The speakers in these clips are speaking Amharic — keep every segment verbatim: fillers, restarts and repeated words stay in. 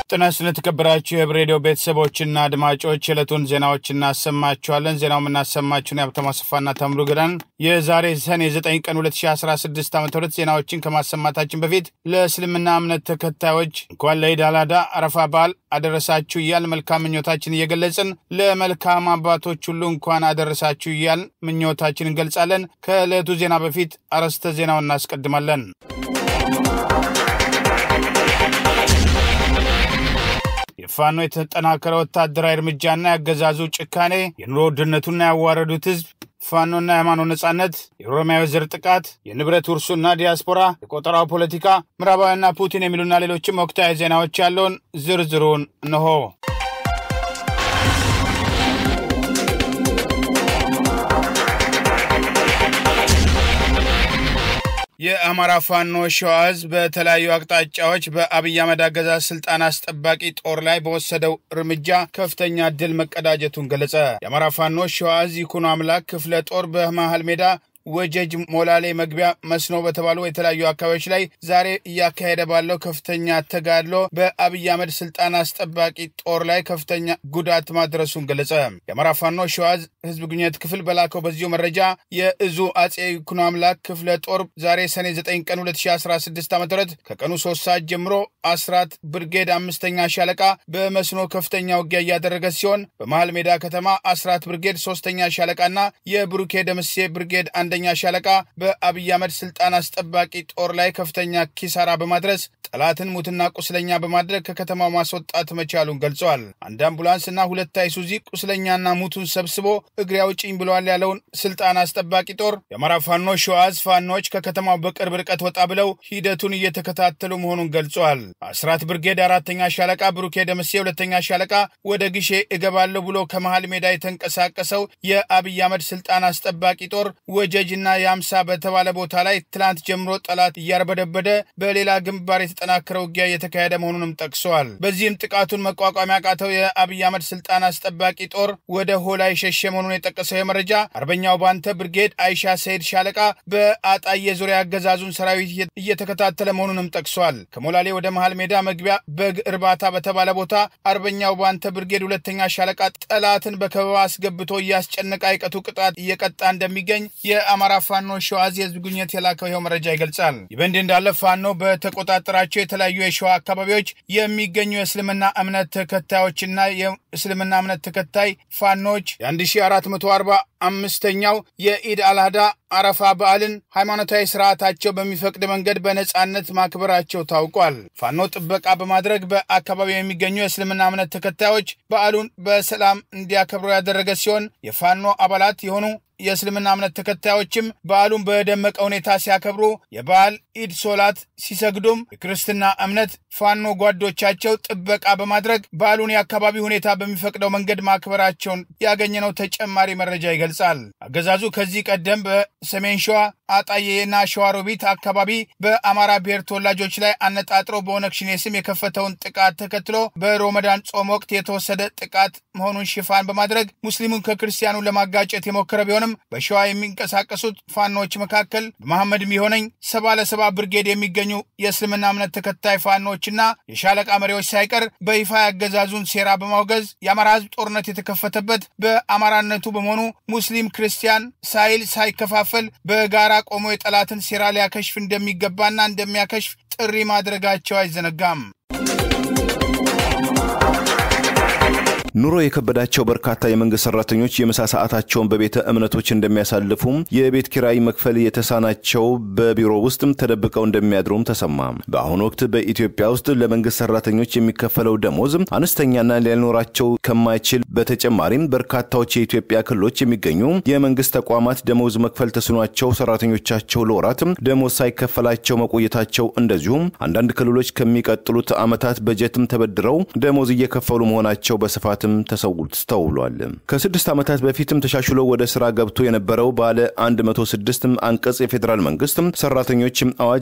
ጤናስነ ተከበራችሁ የሂበር ሬዲዮ ቤተሰቦችና አድማጮች የዕለቱን ዜናዎችና አሰማችኋለን። ዜናው ምናሰማችሁን ያብተማ ሰፋና ተምሩ ገዳን የዛሬ ሰኔ ዘጠኝ ቀን ሁለት ሺህ አስራ ስድስት ዓመተ ምህረት ዜናዎችን ከማሰማታችን በፊት ለእስልምና እምነት ተከታዮች እንኳን ለኢድ አል አድሃ አረፋ በዓል አደረሳችሁ እያል መልካም ምኞታችን እየገለጽን ለመልካም አባቶች ሁሉ እንኳን አደረሳችሁ እያል ምኞታችንን እንገልጻለን። ከዕለቱ ዜና በፊት አርዕስተ ዜናውን እናስቀድማለን። የፋኖ የተጠናከረ ወታደራዊ እርምጃና ያገዛዙ ጭካኔ የኑሮ ውድነቱና ያዋረዱት ህዝብ ፋኖና የሃይማኖት ነጻነት የኦሮሚያ ዘር ጥቃት የንብረት ውርሱና ዲያስፖራ የቆጠራው ፖለቲካ ምዕራባውያንና ፑቲን የሚሉና ሌሎችም ወቅታዊ ዜናዎች ያሉን ዝርዝሩን ነው። የአማራ ፋኖ ሸዋዝ በተለያዩ አቅጣጫዎች በአብይ አህመድ አገዛዝ ስልጣን አስጠባቂ ጦር ላይ በወሰደው እርምጃ ከፍተኛ ድል መቀዳጀቱን ገለጸ። የአማራ ፋኖ ሸዋዝ ይኩኖ አምላክ ክፍለ ጦር በመሃል ሜዳ ወጀጅ ሞላሌ መግቢያ መስኖ በተባሉ የተለያዩ አካባቢዎች ላይ ዛሬ ያካሄደ ባለው ከፍተኛ ተጋድሎ በአብይ አህመድ ስልጣን አስጠባቂ ጦር ላይ ከፍተኛ ጉዳት ማድረሱን ገለጸ። የአማራ ፋኖ ሸዋዝ ህዝብ ግንኙነት ክፍል በላከው በዚሁ መረጃ የእዙ አጼ ይኩኖ አምላክ ክፍለ ጦር ዛሬ ሰኔ ዘጠኝ ቀን ሁለት ሺህ አስራ ስድስት ዓመተ ምህረት ከቀኑ ሶስት ሰዓት ጀምሮ አስራት ብርጌድ አምስተኛ ሻለቃ በመስኖ ከፍተኛ ውጊያ ያደረገ ሲሆን በመሃል ሜዳ ከተማ አስራት ብርጌድ ሶስተኛ ሻለቃና የብሩኬ ደምሴ ብርጌድ አንደ ኛ ሻለቃ በአብይ አህመድ ስልጣን አስጠባቂ ጦር ላይ ከፍተኛ ኪሳራ በማድረስ ጠላትን ሙትና ቁስለኛ በማድረግ ከከተማው ማስወጣት መቻሉን ገልጸዋል። አንድ አምቡላንስና ሁለት አይሱዚ ቁስለኛና ሙቱን ሰብስቦ እግሬ አውጪኝ ብለዋል ያለውን ስልጣን አስጠባቂ ጦር የአማራ ፋኖ ሸዋዝ ፋኖች ከከተማው በቅርብ ርቀት ወጣ ብለው ሂደቱን እየተከታተሉ መሆኑን ገልጸዋል። አስራት ብርጌድ አራተኛ ሻለቃ ብሩኬ ደምሴ ሁለተኛ ሻለቃ ወደ ግሼ እገባለሁ ብሎ ከመሃል ሜዳ የተንቀሳቀሰው የአብይ አህመድ ስልጣን አስጠባቂ ጦር ወጀጅና ያምሳ በተባለ ቦታ ላይ ትላንት ጀምሮ ጠላት እያርበደበደ በሌላ ግንባር የተጠናከረው ውጊያ እየተካሄደ መሆኑንም ጠቅሰዋል። በዚህም ጥቃቱን መቋቋም ያቃተው የአብይ አህመድ ስልጣን አስጠባቂ ጦር ወደ ሆላይ ሸሸ መሆኑን የጠቀሰው የመረጃ አርበኛው ባንተ ብርጌድ አይሻ ሰይድ ሻለቃ በአጣዬ ዙሪያ አገዛዙን ሰራዊት እየተከታተለ መሆኑንም ጠቅሰዋል። ከሞላሌ ወደ መሃል ሜዳ መግቢያ በግ እርባታ በተባለ ቦታ አርበኛው ባንተ ብርጌድ ሁለተኛ ሻለቃ ጠላትን በከበባ አስገብቶ እያስጨነቀ አይቀጡ ቅጣት እየቀጣ እንደሚገኝ የአማራ ፋኖ ሸዋዝ የህዝብ ግንኙነት የላከው ይኸው መረጃ ይገልጻል። ይበንድ እንዳለ ፋኖ በተቆጣጠራቸው የተለያዩ የሸዋ አካባቢዎች የሚገኙ የእስልምና እምነት ተከታዮችና የእስልምና እምነት ተከታይ ፋኖች የ1445ኛው የኢድ አል አድሃ አረፋ በዓልን ሃይማኖታዊ ስርዓታቸው በሚፈቅድ መንገድ በነጻነት ማክበራቸው ታውቋል። ፋኖ ጥበቃ በማድረግ በአካባቢው የሚገኙ የእስልምና እምነት ተከታዮች በዓሉን በሰላም እንዲያከብሩ ያደረገ ሲሆን የፋኖ አባላት የሆኑ የእስልምና እምነት ተከታዮችም በዓሉን በደመቀ ሁኔታ ሲያከብሩ የበዓል ኢድ ሶላት ሲሰግዱም የክርስትና እምነት ፋኖ ጓዶቻቸው ጥበቃ በማድረግ በዓሉን የአካባቢ ሁኔታ በሚፈቅደው መንገድ ማክበራቸውን ያገኘነው ተጨማሪ መረጃ ይገልጻል። አገዛዙ ከዚህ ቀደም በሰሜን ሸዋ አጣዬና ሸዋሮቢት አካባቢ በአማራ ብሔር ተወላጆች ላይ አነጣጥሮ በኦነግ ሸኔ ስም የከፈተውን ጥቃት ተከትሎ በረመዳን ጾም ወቅት የተወሰደ ጥቃት መሆኑን ሽፋን በማድረግ ሙስሊሙን ከክርስቲያኑ ለማጋጨት የሞከረ ቢሆንም በሸዋ የሚንቀሳቀሱት ፋኖች መካከል በመሐመድ ሚሆነኝ ሰባ ለሰባ ብርጌድ የሚገኙ የእስልምና እምነት ተከታይ ፋኖችና የሻለቃ መሪዎች ሳይቀር በይፋ ያገዛዙን ሴራ በማውገዝ የአማራ ህዝብ ጦርነት የተከፈተበት በአማራነቱ በመሆኑ ሙስሊም ክርስቲያን ሳይል ሳይከፋፈል በጋራ ቆሞ የጠላትን ሴራ ሊያከሽፍ እንደሚገባና እንደሚያከሽፍ ጥሪ ማድረጋቸው አይዘነጋም። ኑሮ የከበዳቸው በርካታ የመንግስት ሰራተኞች የምሳ ሰዓታቸውን በቤተ እምነቶች እንደሚያሳልፉ የቤት ኪራይ መክፈል የተሳናቸው በቢሮ ውስጥም ተደብቀው እንደሚያድሩም ተሰማ። በአሁኑ ወቅት በኢትዮጵያ ውስጥ ለመንግስት ሰራተኞች የሚከፈለው ደሞዝ አነስተኛና ሊኖራቸው ከማይችል በተጨማሪም በርካታዎች የኢትዮጵያ ክልሎች የሚገኙ የመንግስት ተቋማት ደሞዝ መክፈል ተስኗቸው ሰራተኞቻቸው ለወራት ደሞዝ ሳይከፈላቸው መቆየታቸው እንደዚሁም አንዳንድ ክልሎች ከሚቀጥሉት ዓመታት በጀትም ተበድረው ደሞዝ እየከፈሉ መሆናቸው በስፋት ጉዳትም ተሰውሏል። ከስድስት ዓመታት በፊትም ተሻሽሎ ወደ ስራ ገብቶ የነበረው ባለ አንድ መቶ ስድስት አንቀጽ የፌደራል መንግስት ሰራተኞች አዋጅ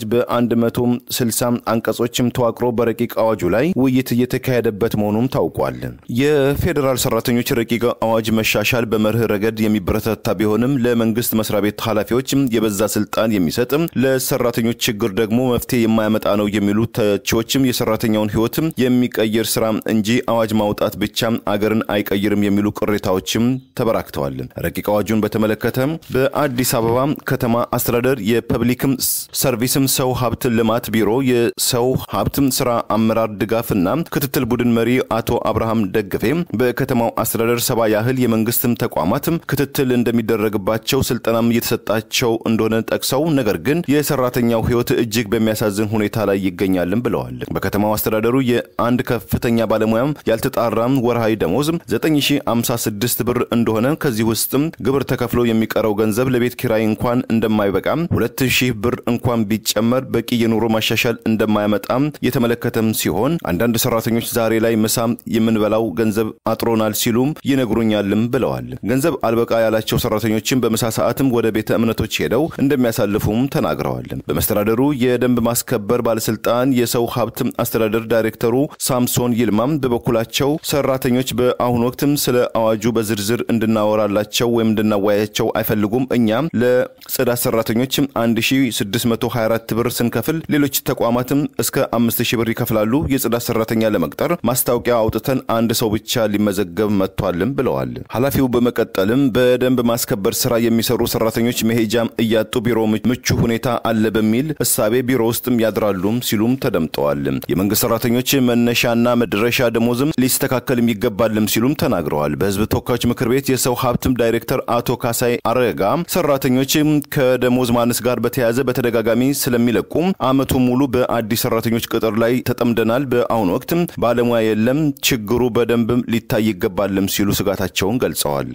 በ160 አንቀጾችም ተዋቅሮ በረቂቅ አዋጁ ላይ ውይይት እየተካሄደበት መሆኑም ታውቋል። የፌደራል ሰራተኞች ረቂቅ አዋጅ መሻሻል በመርህ ረገድ የሚበረታታ ቢሆንም ለመንግስት መስሪያ ቤት ኃላፊዎች የበዛ ስልጣን የሚሰጥ ለሰራተኞች ችግር ደግሞ መፍትሄ የማያመጣ ነው የሚሉ ተቺዎችም የሰራተኛውን ህይወት የሚቀየር ስራ እንጂ አዋጅ ማውጣት ብቻ አገርን አይቀይርም የሚሉ ቅሬታዎችም ተበራክተዋል። ረቂቅ አዋጁን በተመለከተ በአዲስ አበባ ከተማ አስተዳደር የፐብሊክ ሰርቪስም ሰው ሀብት ልማት ቢሮ የሰው ሀብት ስራ አመራር ድጋፍና ክትትል ቡድን መሪ አቶ አብርሃም ደግፌ በከተማው አስተዳደር ሰባ ያህል የመንግስትም ተቋማት ክትትል እንደሚደረግባቸው ስልጠናም እየተሰጣቸው እንደሆነ ጠቅሰው ነገር ግን የሰራተኛው ህይወት እጅግ በሚያሳዝን ሁኔታ ላይ ይገኛልም ብለዋል። በከተማው አስተዳደሩ የአንድ ከፍተኛ ባለሙያም ያልተጣራም ወርሃዊ ደሞዝ ዘጠኝ ሺህ ሃምሳ ስድስት ብር እንደሆነ ከዚህ ውስጥም ግብር ተከፍሎ የሚቀረው ገንዘብ ለቤት ኪራይ እንኳን እንደማይበቃም ሁለት ሺህ ብር እንኳን ቢጨመር በቂ የኑሮ ማሻሻል እንደማያመጣም የተመለከተም ሲሆን አንዳንድ ሰራተኞች ዛሬ ላይ ምሳም የምንበላው ገንዘብ አጥሮናል ሲሉም ይነግሩኛልም ብለዋል። ገንዘብ አልበቃ ያላቸው ሰራተኞችን በምሳ ሰዓትም ወደ ቤተ እምነቶች ሄደው እንደሚያሳልፉም ተናግረዋል። በመስተዳደሩ የደንብ ማስከበር ባለስልጣን የሰው ሀብት አስተዳደር ዳይሬክተሩ ሳምሶን ይልማም በበኩላቸው ሰራተኞች በአሁኑ ወቅትም ስለ አዋጁ በዝርዝር እንድናወራላቸው ወይም እንድናወያያቸው አይፈልጉም። እኛም ለጽዳት ሰራተኞች አንድ ሺህ ስድስት መቶ ሃያ አራት ብር ስንከፍል ሌሎች ተቋማትም እስከ አምስት ሺህ ብር ይከፍላሉ። የጽዳት ሰራተኛ ለመቅጠር ማስታወቂያ አውጥተን አንድ ሰው ብቻ ሊመዘገብ መጥቷልም ብለዋል። ኃላፊው በመቀጠልም በደንብ ማስከበር ስራ የሚሰሩ ሰራተኞች መሄጃም እያጡ ቢሮ ምቹ ሁኔታ አለ በሚል እሳቤ ቢሮ ውስጥም ያድራሉም ሲሉም ተደምጠዋል። የመንግስት ሰራተኞች መነሻና መድረሻ ደሞዝም ሊስተካከልም ይገባልም ሲሉም ተናግረዋል። በህዝብ ተወካዮች ምክር ቤት የሰው ሀብትም ዳይሬክተር አቶ ካሳይ አረጋ ሰራተኞች ከደሞዝ ማነስ ጋር በተያያዘ በተደጋጋሚ ስለሚለቁም አመቱ ሙሉ በአዲስ ሰራተኞች ቅጥር ላይ ተጠምደናል። በአሁኑ ወቅት ባለሙያ የለም፣ ችግሩ በደንብ ሊታይ ይገባልም ሲሉ ስጋታቸውን ገልጸዋል።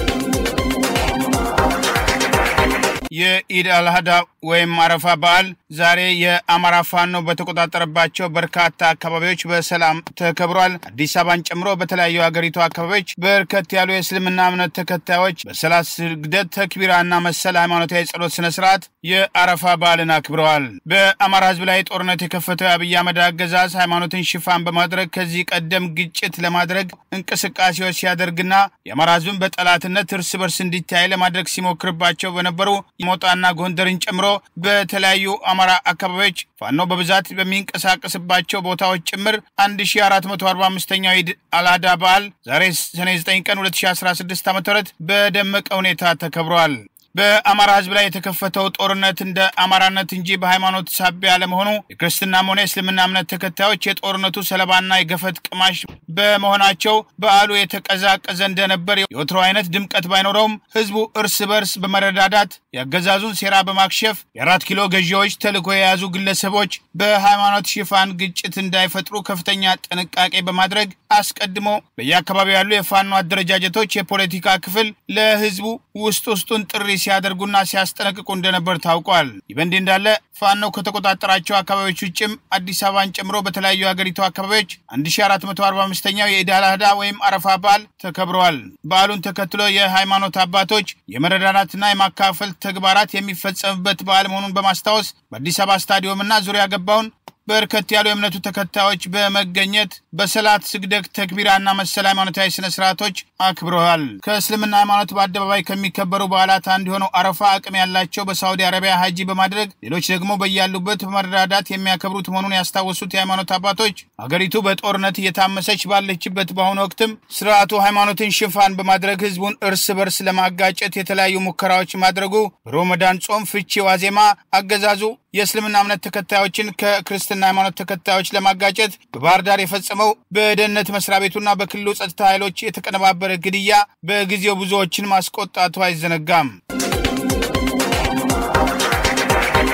የኢድ አልሃዳ ወይም አረፋ በዓል ዛሬ የአማራ ፋኖ በተቆጣጠረባቸው በርካታ አካባቢዎች በሰላም ተከብሯል። አዲስ አበባን ጨምሮ በተለያዩ ሀገሪቱ አካባቢዎች በርከት ያሉ የእስልምና እምነት ተከታዮች በሰላት ስግደት ተክቢራና መሰል ሃይማኖታዊ ጸሎት ስነ ስርዓት የአረፋ በዓልን አክብረዋል። በአማራ ህዝብ ላይ ጦርነት የከፈተው የአብይ አህመድ አገዛዝ ሃይማኖትን ሽፋን በማድረግ ከዚህ ቀደም ግጭት ለማድረግ እንቅስቃሴዎች ሲያደርግና የአማራ ህዝብን በጠላትነት እርስ በርስ እንዲታይ ለማድረግ ሲሞክርባቸው በነበሩ ሞጣና ጎንደርን ጨምሮ በተለያዩ አማራ አካባቢዎች ፋኖ በብዛት በሚንቀሳቀስባቸው ቦታዎች ጭምር አንድ ሺህ አራት መቶ አርባ አምስተኛው ኢድ አልሃዳ በዓል ዛሬ ሰኔ ዘጠኝ ቀን ሁለት ሺህ አስራ ስድስት ዓ.ም በደመቀ ሁኔታ ተከብሯል። በአማራ ህዝብ ላይ የተከፈተው ጦርነት እንደ አማራነት እንጂ በሃይማኖት ሳቢያ ለመሆኑ የክርስትናም ሆነ እስልምና እምነት ተከታዮች የጦርነቱ ሰለባና የገፈት ቅማሽ በመሆናቸው በዓሉ የተቀዛቀዘ እንደነበር የወትሮ አይነት ድምቀት ባይኖረውም ህዝቡ እርስ በርስ በመረዳዳት ያገዛዙን ሴራ በማክሸፍ የአራት ኪሎ ገዢዎች ተልኮ የያዙ ግለሰቦች በሃይማኖት ሽፋን ግጭት እንዳይፈጥሩ ከፍተኛ ጥንቃቄ በማድረግ አስቀድሞ በየአካባቢው ያሉ የፋኖ አደረጃጀቶች የፖለቲካ ክፍል ለህዝቡ ውስጥ ውስጡን ጥሪ ሲያደርጉና ሲያስጠነቅቁ እንደነበር ታውቋል። ይበንዲ እንዳለ ፋኖ ከተቆጣጠራቸው አካባቢዎች ውጭም አዲስ አበባን ጨምሮ በተለያዩ ሀገሪቱ አካባቢዎች አንድ ሺህ አራት መቶ አርባ አምስተኛው የኢድ አልሃዳ ወይም አረፋ በዓል ተከብሯል። በዓሉን ተከትሎ የሃይማኖት አባቶች የመረዳዳትና የማካፈል ተግባራት የሚፈጸምበት በዓል መሆኑን በማስታወስ በአዲስ አበባ ስታዲየምና ዙሪያ ገባውን በርከት ያሉ የእምነቱ ተከታዮች በመገኘት በሰላት ስግደት ተክቢራና መሰል ሃይማኖታዊ ስነ ስርዓቶች አክብረዋል። ከእስልምና ሃይማኖት በአደባባይ ከሚከበሩ በዓላት አንዱ ሆነው አረፋ አቅም ያላቸው በሳውዲ አረቢያ ሀጂ በማድረግ ሌሎች ደግሞ በያሉበት በመረዳዳት የሚያከብሩት መሆኑን ያስታወሱት የሃይማኖት አባቶች ሀገሪቱ በጦርነት እየታመሰች ባለችበት በአሁኑ ወቅትም ስርዓቱ ሃይማኖትን ሽፋን በማድረግ ህዝቡን እርስ በርስ ለማጋጨት የተለያዩ ሙከራዎች ማድረጉ በረመዳን ጾም ፍቺ ዋዜማ አገዛዙ የእስልምና እምነት ተከታዮችን ከክርስትና ሃይማኖት ተከታዮች ለማጋጨት በባህር ዳር የፈጸመው በደህንነት መስሪያ ቤቱና በክልሉ ጸጥታ ኃይሎች የተቀነባበረ ግድያ በጊዜው ብዙዎችን ማስቆጣቱ አይዘነጋም።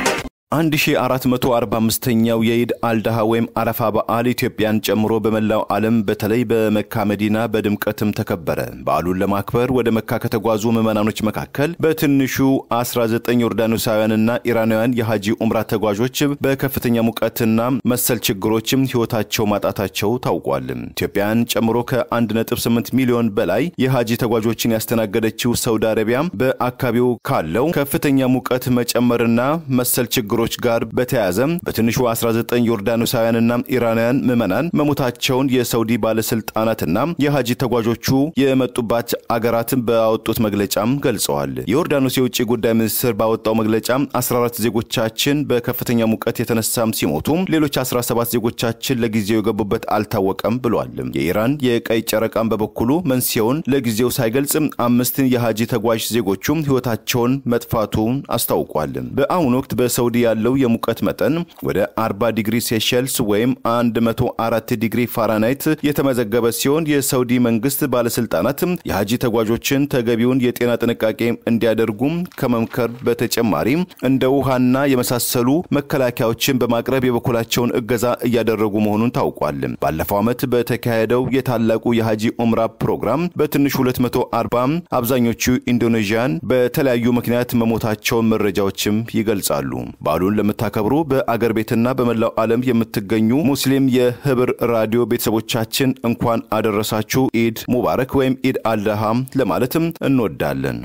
አንድ ሺህ አራት መቶ አርባ አምስተኛው የኢድ አልዳሃ ወይም አረፋ በዓል ኢትዮጵያን ጨምሮ በመላው ዓለም በተለይ በመካ መዲና በድምቀትም ተከበረ። በዓሉን ለማክበር ወደ መካ ከተጓዙ ምዕመናኖች መካከል በትንሹ አስራ ዘጠኝ ዮርዳኖሳውያንና ኢራናውያን የሐጂ ኡምራ ተጓዦች በከፍተኛ ሙቀትና መሰል ችግሮችም ሕይወታቸው ማጣታቸው ታውቋል። ኢትዮጵያን ጨምሮ ከአንድ ነጥብ ስምንት ሚሊዮን በላይ የሐጂ ተጓዦችን ያስተናገደችው ሳውዲ አረቢያ በአካባቢው ካለው ከፍተኛ ሙቀት መጨመርና መሰል ችግሮች ጋር በተያያዘ በትንሹ አስራ ዘጠኝ ዮርዳኖሳውያንና ኢራናውያን ምዕመናን መሞታቸውን የሳውዲ ባለስልጣናትና የሐጂ ተጓዦቹ የመጡባት አገራትን ባወጡት መግለጫም ገልጸዋል። የዮርዳኖስ የውጭ ጉዳይ ሚኒስትር ባወጣው መግለጫ አስራ አራት ዜጎቻችን በከፍተኛ ሙቀት የተነሳም ሲሞቱ ሌሎች አስራ ሰባት ዜጎቻችን ለጊዜው የገቡበት አልታወቀም ብሏል። የኢራን የቀይ ጨረቃን በበኩሉ መንስኤውን ለጊዜው ሳይገልጽ አምስት የሐጂ ተጓዥ ዜጎቹም ሕይወታቸውን መጥፋቱን አስታውቋል። በአሁኑ ወቅት በሳውዲ ያለው የሙቀት መጠን ወደ አርባ ዲግሪ ሴልሺየስ ወይም መቶ አራት ዲግሪ ፋራናይት የተመዘገበ ሲሆን የሳውዲ መንግስት ባለስልጣናት የሐጂ ተጓዦችን ተገቢውን የጤና ጥንቃቄ እንዲያደርጉ ከመምከር በተጨማሪ እንደ ውሃና የመሳሰሉ መከላከያዎችን በማቅረብ የበኩላቸውን እገዛ እያደረጉ መሆኑን ታውቋል። ባለፈው ዓመት በተካሄደው የታላቁ የሐጂ ኡምራ ፕሮግራም በትንሹ ሁለት መቶ አርባ አብዛኞቹ ኢንዶኔዥያን በተለያዩ ምክንያት መሞታቸውን መረጃዎችም ይገልጻሉ። ባሉን ለምታከብሩ በአገር ቤትና በመላው ዓለም የምትገኙ ሙስሊም የሂበር ራዲዮ ቤተሰቦቻችን እንኳን አደረሳችሁ ኢድ ሙባረክ ወይም ኢድ አልዳሃ ለማለትም እንወዳለን።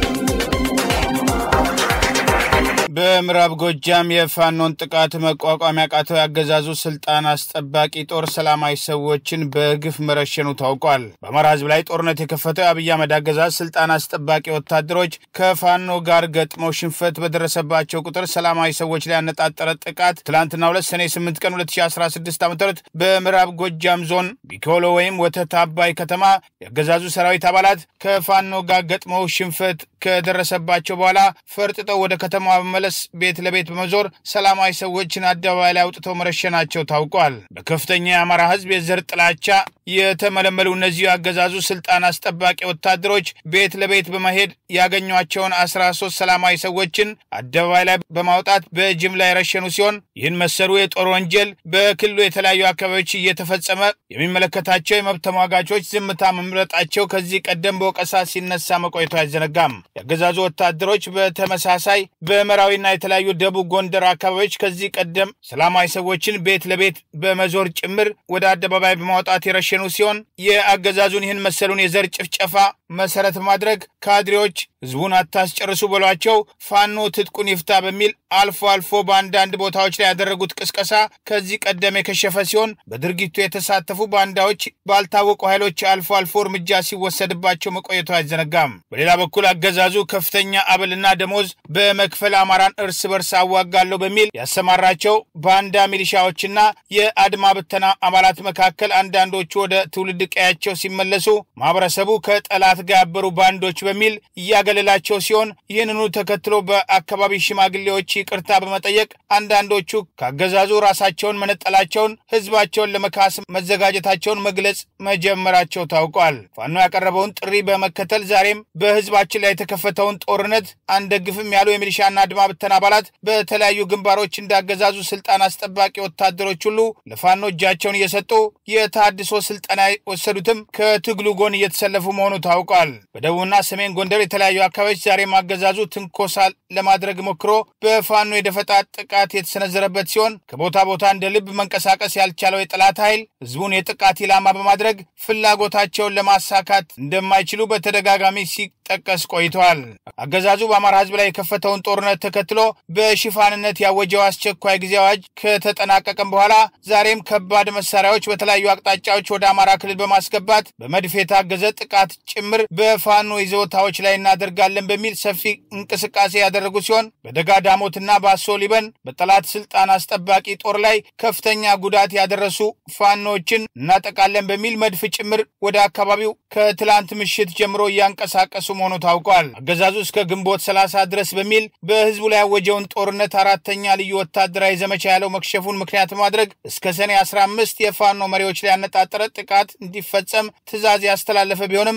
በምዕራብ ጎጃም የፋኖን ጥቃት መቋቋም ያቃተው ያገዛዙ ስልጣን አስጠባቂ ጦር ሰላማዊ ሰዎችን በግፍ መረሸኑ ታውቋል። በአማራ ሕዝብ ላይ ጦርነት የከፈተው አብይ አህመድ አገዛዝ ስልጣን አስጠባቂ ወታደሮች ከፋኖ ጋር ገጥመው ሽንፈት በደረሰባቸው ቁጥር ሰላማዊ ሰዎች ላይ ያነጣጠረ ጥቃት ትላንትና ሁለት ሰኔ ስምንት ቀን ሁለት ሺህ አስራ ስድስት ዓ.ም በምዕራብ ጎጃም ዞን ቢኮሎ ወይም ወተት አባይ ከተማ ያገዛዙ ሰራዊት አባላት ከፋኖ ጋር ገጥመው ሽንፈት ከደረሰባቸው በኋላ ፈርጥጠው ወደ ከተማዋ በመለስ ቤት ለቤት በመዞር ሰላማዊ ሰዎችን አደባባይ ላይ አውጥተው መረሸናቸው ታውቋል። በከፍተኛ የአማራ ሕዝብ የዘር ጥላቻ የተመለመሉ እነዚህ ያገዛዙ ስልጣን አስጠባቂ ወታደሮች ቤት ለቤት በመሄድ ያገኟቸውን አስራ ሶስት ሰላማዊ ሰዎችን አደባባይ ላይ በማውጣት በጅምላ የረሸኑ ሲሆን ይህን መሰሉ የጦር ወንጀል በክልሉ የተለያዩ አካባቢዎች እየተፈጸመ የሚመለከታቸው የመብት ተሟጋቾች ዝምታ መምረጣቸው ከዚህ ቀደም በወቀሳ ሲነሳ መቆየቱ አይዘነጋም። ያገዛዙ ወታደሮች በተመሳሳይ በመራዊና የተለያዩ ደቡብ ጎንደር አካባቢዎች ከዚህ ቀደም ሰላማዊ ሰዎችን ቤት ለቤት በመዞር ጭምር ወደ አደባባይ በማውጣት የረሸኑ ሲሆን የአገዛዙን ይህን መሰሉን የዘር ጭፍጨፋ መሰረት ማድረግ ካድሬዎች ህዝቡን አታስጨርሱ ብሏቸው ፋኖ ትጥቁን ይፍታ በሚል አልፎ አልፎ በአንዳንድ ቦታዎች ላይ ያደረጉት ቅስቀሳ ከዚህ ቀደም የከሸፈ ሲሆን በድርጊቱ የተሳተፉ ባንዳዎች ባልታወቁ ኃይሎች አልፎ አልፎ እርምጃ ሲወሰድባቸው መቆየቱ አይዘነጋም። በሌላ በኩል አገዛዙ ከፍተኛ አበልና ደሞዝ በመክፈል አማራን እርስ በርስ አዋጋለሁ በሚል ያሰማራቸው ባንዳ ሚሊሻዎችና የአድማ ብተና አባላት መካከል አንዳንዶቹ ወደ ትውልድ ቀያቸው ሲመለሱ ማህበረሰቡ ከጠላት ጋር ያበሩ ባንዶች በሚል ያገለላቸው ሲሆን ይህንኑ ተከትሎ በአካባቢ ሽማግሌዎች ይቅርታ በመጠየቅ አንዳንዶቹ ካገዛዙ ራሳቸውን መነጠላቸውን ህዝባቸውን ለመካስ መዘጋጀታቸውን መግለጽ መጀመራቸው ታውቋል። ፋኖ ያቀረበውን ጥሪ በመከተል ዛሬም በህዝባችን ላይ የተከፈተውን ጦርነት አንደግፍም ያሉ የሚሊሻና አድማ ብተና አባላት በተለያዩ ግንባሮች እንዳገዛዙ ስልጣን አስጠባቂ ወታደሮች ሁሉ ለፋኖ እጃቸውን እየሰጡ የታድሶ ስልጣና ወሰዱትም ከትግሉ ጎን እየተሰለፉ መሆኑ ታውቋል። በደቡብና ሰሜን ጎንደር የተለያዩ አካባቢዎች ዛሬ ማገዛዙ ትንኮሳ ለማድረግ ሞክሮ በፋኖ የደፈጣ ጥቃት የተሰነዘረበት ሲሆን ከቦታ ቦታ እንደ ልብ መንቀሳቀስ ያልቻለው የጠላት ኃይል ህዝቡን የጥቃት ኢላማ በማድረግ ፍላጎታቸውን ለማሳካት እንደማይችሉ በተደጋጋሚ ሲጠቀስ ቆይተዋል። አገዛዙ በአማራ ህዝብ ላይ የከፈተውን ጦርነት ተከትሎ በሽፋንነት ያወጀው አስቸኳይ ጊዜ አዋጅ ከተጠናቀቀም በኋላ ዛሬም ከባድ መሳሪያዎች በተለያዩ አቅጣጫዎች ወደ አማራ ክልል በማስገባት በመድፍ የታገዘ ጥቃት ጭምር በፋኖ ይዞታዎች ላይ እናደርጋለን በሚል ሰፊ እንቅስቃሴ ያደረጉ ሲሆን በደጋ ዳሞትና ባሶ ሊበን በጠላት ስልጣን አስጠባቂ ጦር ላይ ከፍተኛ ጉዳት ያደረሱ ፋኖችን እናጠቃለን በሚል መድፍ ጭምር ወደ አካባቢው ከትላንት ምሽት ጀምሮ ያንቀሳቀሱ መሆኑ ታውቋል። አገዛዙ እስከ ግንቦት ሰላሳ ድረስ በሚል በህዝቡ ላይ ያወጀውን ጦርነት አራተኛ ልዩ ወታደራዊ ዘመቻ ያለው መክሸፉን ምክንያት ማድረግ እስከ ሰኔ አስራ አምስት የፋኖ መሪዎች ላይ ያነጣጠረ ጥቃት እንዲፈጸም ትዕዛዝ ያስተላለፈ ቢሆንም በተለይ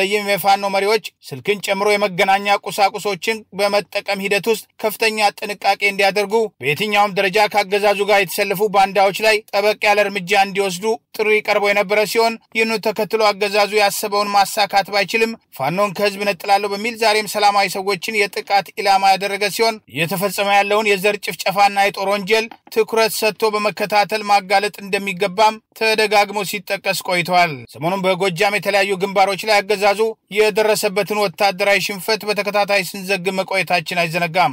በተለይም የፋኖ መሪዎች ስልክን ጨምሮ የመገናኛ ቁሳቁሶችን በመጠቀም ሂደት ውስጥ ከፍተኛ ጥንቃቄ እንዲያደርጉ በየትኛውም ደረጃ ካገዛዙ ጋር የተሰለፉ ባንዳዎች ላይ ጠበቅ ያለ እርምጃ እንዲወስዱ ጥሪ ቀርቦ የነበረ ሲሆን ይህን ተከትሎ አገዛዙ ያሰበውን ማሳካት ባይችልም ፋኖን ከህዝብ ነጥላለሁ በሚል ዛሬም ሰላማዊ ሰዎችን የጥቃት ኢላማ ያደረገ ሲሆን እየተፈጸመ ያለውን የዘር ጭፍጨፋና የጦር ወንጀል ትኩረት ሰጥቶ በመከታተል ማጋለጥ እንደሚገባም ተደጋግሞ ሲጠቀስ ቆይቷል። ሰሞኑን በጎጃም የተለያዩ ግንባሮች ላይ አገዛዙ የደረሰበትን ወታደራዊ ሽንፈት በተከታታይ ስንዘግብ መቆየታችን አይዘነጋም።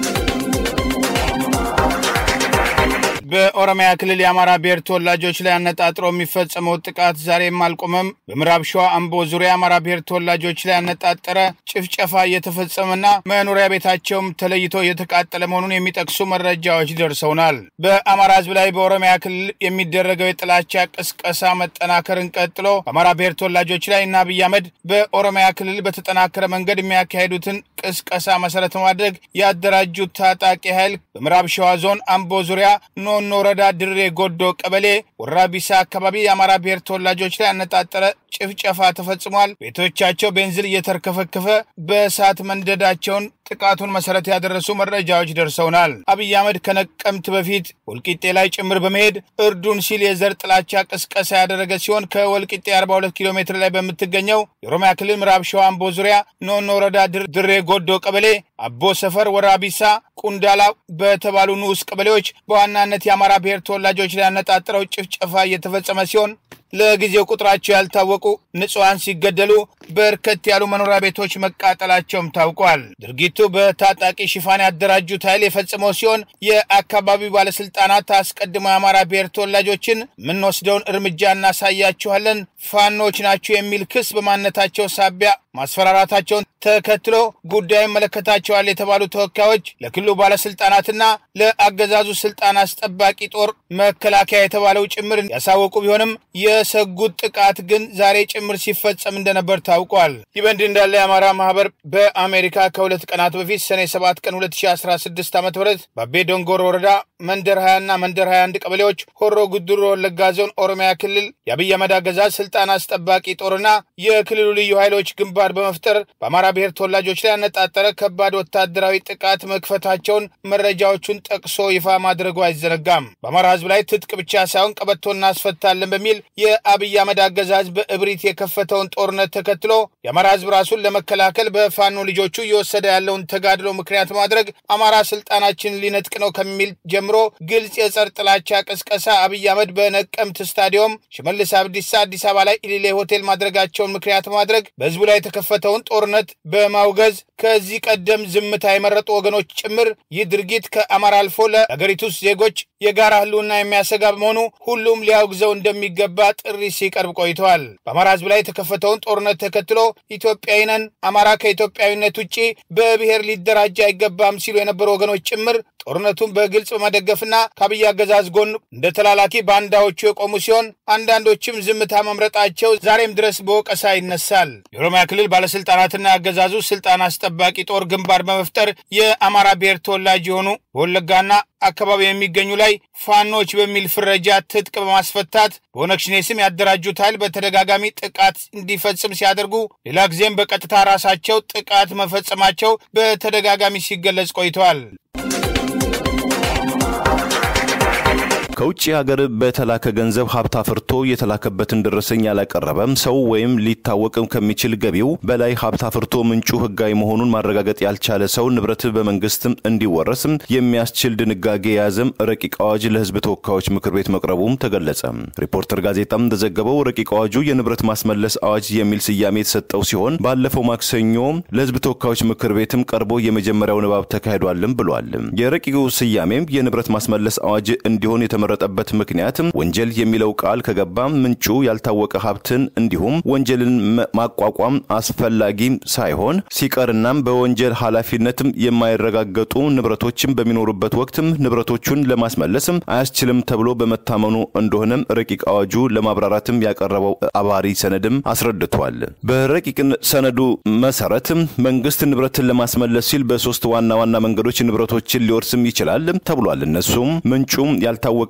በኦሮሚያ ክልል የአማራ ብሔር ተወላጆች ላይ አነጣጥሮ የሚፈጸመው ጥቃት ዛሬም አልቆመም። በምዕራብ ሸዋ አምቦ ዙሪያ የአማራ ብሔር ተወላጆች ላይ አነጣጠረ ጭፍጨፋ እየተፈጸመና መኖሪያ ቤታቸውም ተለይቶ እየተቃጠለ መሆኑን የሚጠቅሱ መረጃዎች ደርሰውናል። በአማራ ህዝብ ላይ በኦሮሚያ ክልል የሚደረገው የጥላቻ ቅስቀሳ መጠናከርን ቀጥሎ በአማራ ብሔር ተወላጆች ላይ እና አብይ አህመድ በኦሮሚያ ክልል በተጠናከረ መንገድ የሚያካሂዱትን ቅስቀሳ መሰረት ማድረግ ያደራጁት ታጣቂ ኃይል በምዕራብ ሸዋ ዞን አምቦ ዙሪያ ኖኖ ወረዳ ድሬ ጎዶ ቀበሌ ወራቢሳ አካባቢ የአማራ ብሔር ተወላጆች ላይ አነጣጠረ ጭፍጨፋ ተፈጽሟል። ቤቶቻቸው ቤንዚል እየተርከፈከፈ በእሳት መንደዳቸውን ጥቃቱን መሰረት ያደረሱ መረጃዎች ደርሰውናል። አብይ አህመድ ከነቀምት በፊት ወልቂጤ ላይ ጭምር በመሄድ እርዱን ሲል የዘር ጥላቻ ቅስቀሳ ያደረገ ሲሆን ከወልቂጤ አርባ ሁለት ኪሎ ሜትር ላይ በምትገኘው የኦሮሚያ ክልል ምዕራብ ሸዋ አምቦ ዙሪያ ኖኖ ወረዳ ድሬ ጎዶ ቀበሌ አቦ ሰፈር ወራቢሳ ቁንዳላ በተባሉ ንዑስ ቀበሌዎች በዋናነት የአማራ ብሔር ተወላጆች ላይ ያነጣጠረው ጭፍጨፋ እየተፈጸመ ሲሆን ለጊዜው ቁጥራቸው ያልታወቁ ንጹሃን ሲገደሉ በርከት ያሉ መኖሪያ ቤቶች መቃጠላቸውም ታውቋል። ድርጊቱ በታጣቂ ሽፋን ያደራጁት ኃይል የፈጸመው ሲሆን የአካባቢው ባለስልጣናት አስቀድመው የአማራ ብሔር ተወላጆችን ምን ወስደውን እርምጃ እናሳያችኋለን ፋኖች ናቸው የሚል ክስ በማንነታቸው ሳቢያ ማስፈራራታቸውን ተከትሎ ጉዳዩን መለከታቸዋል የተባሉ ተወካዮች ለክልሉ ባለስልጣናትና ለአገዛዙ ስልጣን አስጠባቂ ጦር መከላከያ የተባለው ጭምር ያሳወቁ ቢሆንም የሰጉት ጥቃት ግን ዛሬ ጭምር ሲፈጸም እንደነበር ታውቋል። ይበንድ እንዳለ የአማራ ማህበር በአሜሪካ ከሁለት ቀናት በፊት ሰኔ ሰባት ቀን ሁለት ሺህ አስራ ስድስት ዓመተ ምህረት ባቤ ዶንጎሮ ወረዳ መንደር ሃያ እና መንደር ሃያ አንድ ቀበሌዎች ሆሮ ጉዱሩ ወለጋ ዞን ኦሮሚያ ክልል የአብይ አህመድ አገዛዝ ስልጣን አስጠባቂ ጦርና የክልሉ ልዩ ኃይሎች ግንባር በመፍጠር በአማራ ብሔር ተወላጆች ላይ ያነጣጠረ ከባድ ወታደራዊ ጥቃት መክፈታቸውን መረጃዎቹን ጠቅሶ ይፋ ማድረጉ አይዘነጋም። በአማራ ህዝብ ላይ ትጥቅ ብቻ ሳይሆን ቀበቶና አስፈታለን በሚል የአብይ አህመድ አገዛዝ በእብሪት የከፈተውን ጦርነት ተከትሎ የአማራ ህዝብ ራሱን ለመከላከል በፋኖ ልጆቹ እየወሰደ ያለውን ተጋድሎ ምክንያት ማድረግ አማራ ስልጣናችን ሊነጥቅ ነው ከሚል ጀምሮ ግልጽ የጸር ጥላቻ ቅስቀሳ አብይ አህመድ በነቀምት ስታዲየም ሽመልስ አብዲሳ አዲስ አበባ ላይ ኢሊሌ ሆቴል ማድረጋቸውን ምክንያት ማድረግ በህዝቡ ላይ የተከፈተውን ጦርነት በማውገዝ ከዚህ ቀደም ዝምታ የመረጡ ወገኖች ጭምር ይህ ድርጊት ከአማራ አልፎ ለሀገሪቱ ዜጎች የጋራ ህልውና የሚያሰጋ በመሆኑ ሁሉም ሊያውግዘው እንደሚገባ ጥሪ ሲቀርብ ቆይተዋል። በአማራ ህዝብ ላይ የተከፈተውን ጦርነት ተከትሎ ኢትዮጵያዊ ነን፣ አማራ ከኢትዮጵያዊነት ውጪ በብሔር ሊደራጅ አይገባም ሲሉ የነበሩ ወገኖች ጭምር ጦርነቱን በግልጽ በመደገፍና ከአብይ አገዛዝ ጎን እንደ ተላላኪ ባንዳዎቹ የቆሙ ሲሆን አንዳንዶችም ዝምታ መምረጣቸው ዛሬም ድረስ በወቀሳ ይነሳል። የኦሮሚያ ክልል ባለስልጣናትና አገዛዙ ስልጣን አስጠባቂ ጦር ግንባር በመፍጠር የአማራ ብሔር ተወላጅ የሆኑ ወለጋና አካባቢ የሚገኙ ላይ ፋኖች በሚል ፍረጃ ትጥቅ በማስፈታት በኦነግ ሸኔ ስም ያደራጁት ኃይል በተደጋጋሚ ጥቃት እንዲፈጽም ሲያደርጉ ሌላ ጊዜም በቀጥታ ራሳቸው ጥቃት መፈጸማቸው በተደጋጋሚ ሲገለጽ ቆይተዋል። ከውጭ ሀገር በተላከ ገንዘብ ሀብት አፍርቶ የተላከበትን ደረሰኝ ያላቀረበም ሰው ወይም ሊታወቅም ከሚችል ገቢው በላይ ሀብት አፍርቶ ምንጩ ህጋዊ መሆኑን ማረጋገጥ ያልቻለ ሰው ንብረት በመንግስት እንዲወረስ የሚያስችል ድንጋጌ የያዘም ረቂቅ አዋጅ ለህዝብ ተወካዮች ምክር ቤት መቅረቡም ተገለጸ። ሪፖርተር ጋዜጣም እንደዘገበው ረቂቅ አዋጁ የንብረት ማስመለስ አዋጅ የሚል ስያሜ የተሰጠው ሲሆን ባለፈው ማክሰኞ ለህዝብ ተወካዮች ምክር ቤትም ቀርቦ የመጀመሪያው ንባብ ተካሂዷልም ብሏል። የረቂቁ ስያሜም የንብረት ማስመለስ አዋጅ እንዲሆን የተመረጠበት ምክንያት ወንጀል የሚለው ቃል ከገባም ምንጩ ያልታወቀ ሀብትን እንዲሁም ወንጀልን ማቋቋም አስፈላጊ ሳይሆን ሲቀርናም በወንጀል ኃላፊነትም የማይረጋገጡ ንብረቶችን በሚኖሩበት ወቅትም ንብረቶቹን ለማስመለስ አያስችልም ተብሎ በመታመኑ እንደሆነም ረቂቅ አዋጁ ለማብራራትም ያቀረበው አባሪ ሰነድም አስረድቷል። በረቂቅ ሰነዱ መሰረት መንግስት ንብረትን ለማስመለስ ሲል በሶስት ዋና ዋና መንገዶች ንብረቶችን ሊወርስም ይችላል ተብሏል። እነሱም ምንጩም ያልታወቀ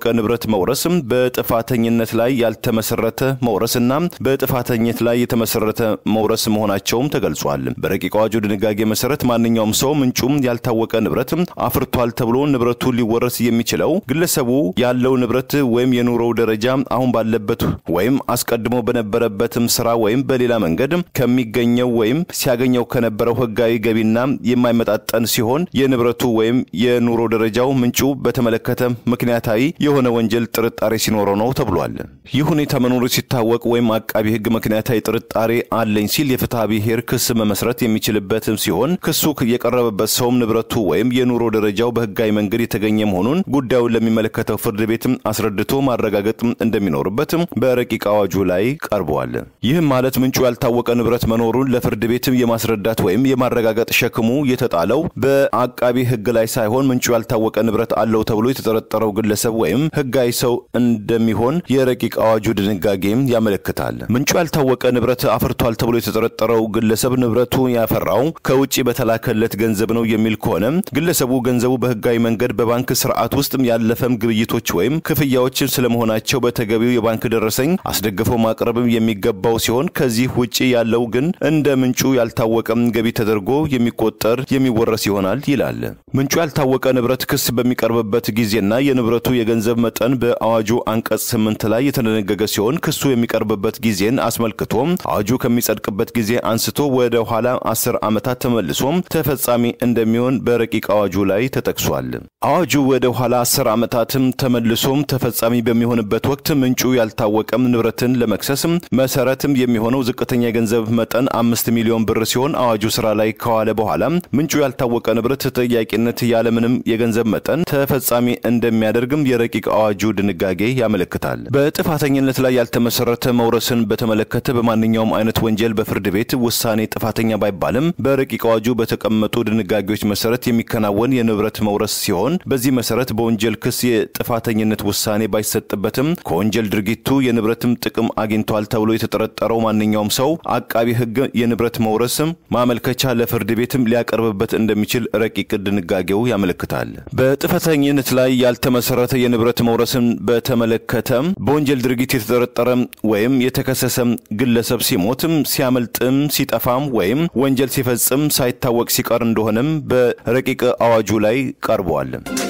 ንብረት መውረስም በጥፋተኝነት ላይ ያልተመሰረተ መውረስና በጥፋተኝነት ላይ የተመሰረተ መውረስ መሆናቸውም ተገልጿል። በረቂቅ አዋጁ ድንጋጌ መሰረት ማንኛውም ሰው ምንጩም ያልታወቀ ንብረት አፍርቷል ተብሎ ንብረቱ ሊወረስ የሚችለው ግለሰቡ ያለው ንብረት ወይም የኑሮው ደረጃ አሁን ባለበት ወይም አስቀድሞ በነበረበትም ስራ ወይም በሌላ መንገድ ከሚገኘው ወይም ሲያገኘው ከነበረው ህጋዊ ገቢና የማይመጣጠን ሲሆን የንብረቱ ወይም የኑሮ ደረጃው ምንጩ በተመለከተ ምክንያታዊ የሆነ ወንጀል ጥርጣሬ ሲኖረው ነው ተብሏል። ይህ ሁኔታ መኖሩ ሲታወቅ ወይም አቃቢ ህግ ምክንያታዊ ጥርጣሬ አለኝ ሲል የፍትሐ ብሔር ክስ መመስረት የሚችልበትም ሲሆን ክሱ የቀረበበት ሰው ንብረቱ ወይም የኑሮ ደረጃው በህጋዊ መንገድ የተገኘ መሆኑን ጉዳዩን ለሚመለከተው ፍርድ ቤት አስረድቶ ማረጋገጥ እንደሚኖርበት በረቂቅ አዋጁ ላይ ቀርቧል። ይህም ማለት ምንጩ ያልታወቀ ንብረት መኖሩን ለፍርድ ቤት የማስረዳት ወይም የማረጋገጥ ሸክሙ የተጣለው በአቃቢ ህግ ላይ ሳይሆን ምንጩ ያልታወቀ ንብረት አለው ተብሎ የተጠረጠረው ግለሰብ ወይም ህጋዊ ሰው እንደሚሆን የረቂቅ አዋጁ ድንጋጌም ያመለክታል። ምንጩ ያልታወቀ ንብረት አፍርቷል ተብሎ የተጠረጠረው ግለሰብ ንብረቱ ያፈራው ከውጪ በተላከለት ገንዘብ ነው የሚል ከሆነ ግለሰቡ ገንዘቡ በህጋዊ መንገድ በባንክ ስርዓት ውስጥ ያለፈም ግብይቶች ወይም ክፍያዎች ስለመሆናቸው በተገቢው የባንክ ደረሰኝ አስደግፈው ማቅረብ የሚገባው ሲሆን ከዚህ ውጪ ያለው ግን እንደ ምንጩ ያልታወቀም ገቢ ተደርጎ የሚቆጠር የሚወረስ ይሆናል ይላል። ምንጩ ያልታወቀ ንብረት ክስ በሚቀርብበት ጊዜና የንብረቱ የገንዘብ መጠን በአዋጁ አንቀጽ ስምንት ላይ የተደነገገ ሲሆን ክሱ የሚቀርብበት ጊዜን አስመልክቶ አዋጁ ከሚጸድቅበት ጊዜ አንስቶ ወደ ኋላ አስር ዓመታት ተመልሶ ተፈጻሚ እንደሚሆን በረቂቅ አዋጁ ላይ ተጠቅሷል። አዋጁ ወደ ኋላ አስር ዓመታትም ተመልሶም ተፈጻሚ በሚሆንበት ወቅት ምንጩ ያልታወቀም ንብረትን ለመክሰስ መሰረትም የሚሆነው ዝቅተኛ የገንዘብ መጠን አምስት ሚሊዮን ብር ሲሆን አዋጁ ስራ ላይ ከዋለ በኋላ ምንጩ ያልታወቀ ንብረት ተጠያቂነት ያለ ምንም የገንዘብ መጠን ተፈጻሚ እንደሚያደርግም የረቂቅ አዋጁ ድንጋጌ ያመለክታል። በጥፋተኝነት ላይ ያልተመሰረተ መውረስን በተመለከተ በማንኛውም አይነት ወንጀል በፍርድ ቤት ውሳኔ ጥፋተኛ ባይባልም በረቂቅ አዋጁ በተቀመጡ ድንጋጌዎች መሰረት የሚከናወን የንብረት መውረስ ሲሆን በዚህ መሰረት በወንጀል ክስ የጥፋተኝነት ውሳኔ ባይሰጥበትም ከወንጀል ድርጊቱ የንብረትም ጥቅም አግኝቷል ተብሎ የተጠረጠረው ማንኛውም ሰው አቃቢ ህግ የንብረት መውረስም ማመልከቻ ለፍርድ ቤትም ሊያቀርብበት እንደሚችል ረቂቅ ድንጋጌው ያመለክታል። በጥፋተኝነት ላይ ያልተመሰረተ የንብረት መውረስን በተመለከተ በወንጀል ድርጊት የተጠረጠረ ወይም የተከሰሰ ግለሰብ ሲሞትም ሲያመልጥም ሲጠፋም ወይም ወንጀል ሲፈጽም ሳይታወቅ ሲቀር እንደሆነም በረቂቅ አዋጁ ላይ ቀርቧል።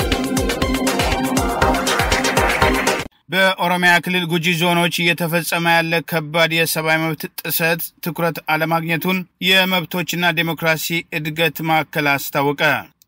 በኦሮሚያ ክልል ጉጂ ዞኖች እየተፈጸመ ያለ ከባድ የሰብአዊ መብት ጥሰት ትኩረት አለማግኘቱን የመብቶችና ዲሞክራሲ እድገት ማዕከል አስታወቀ።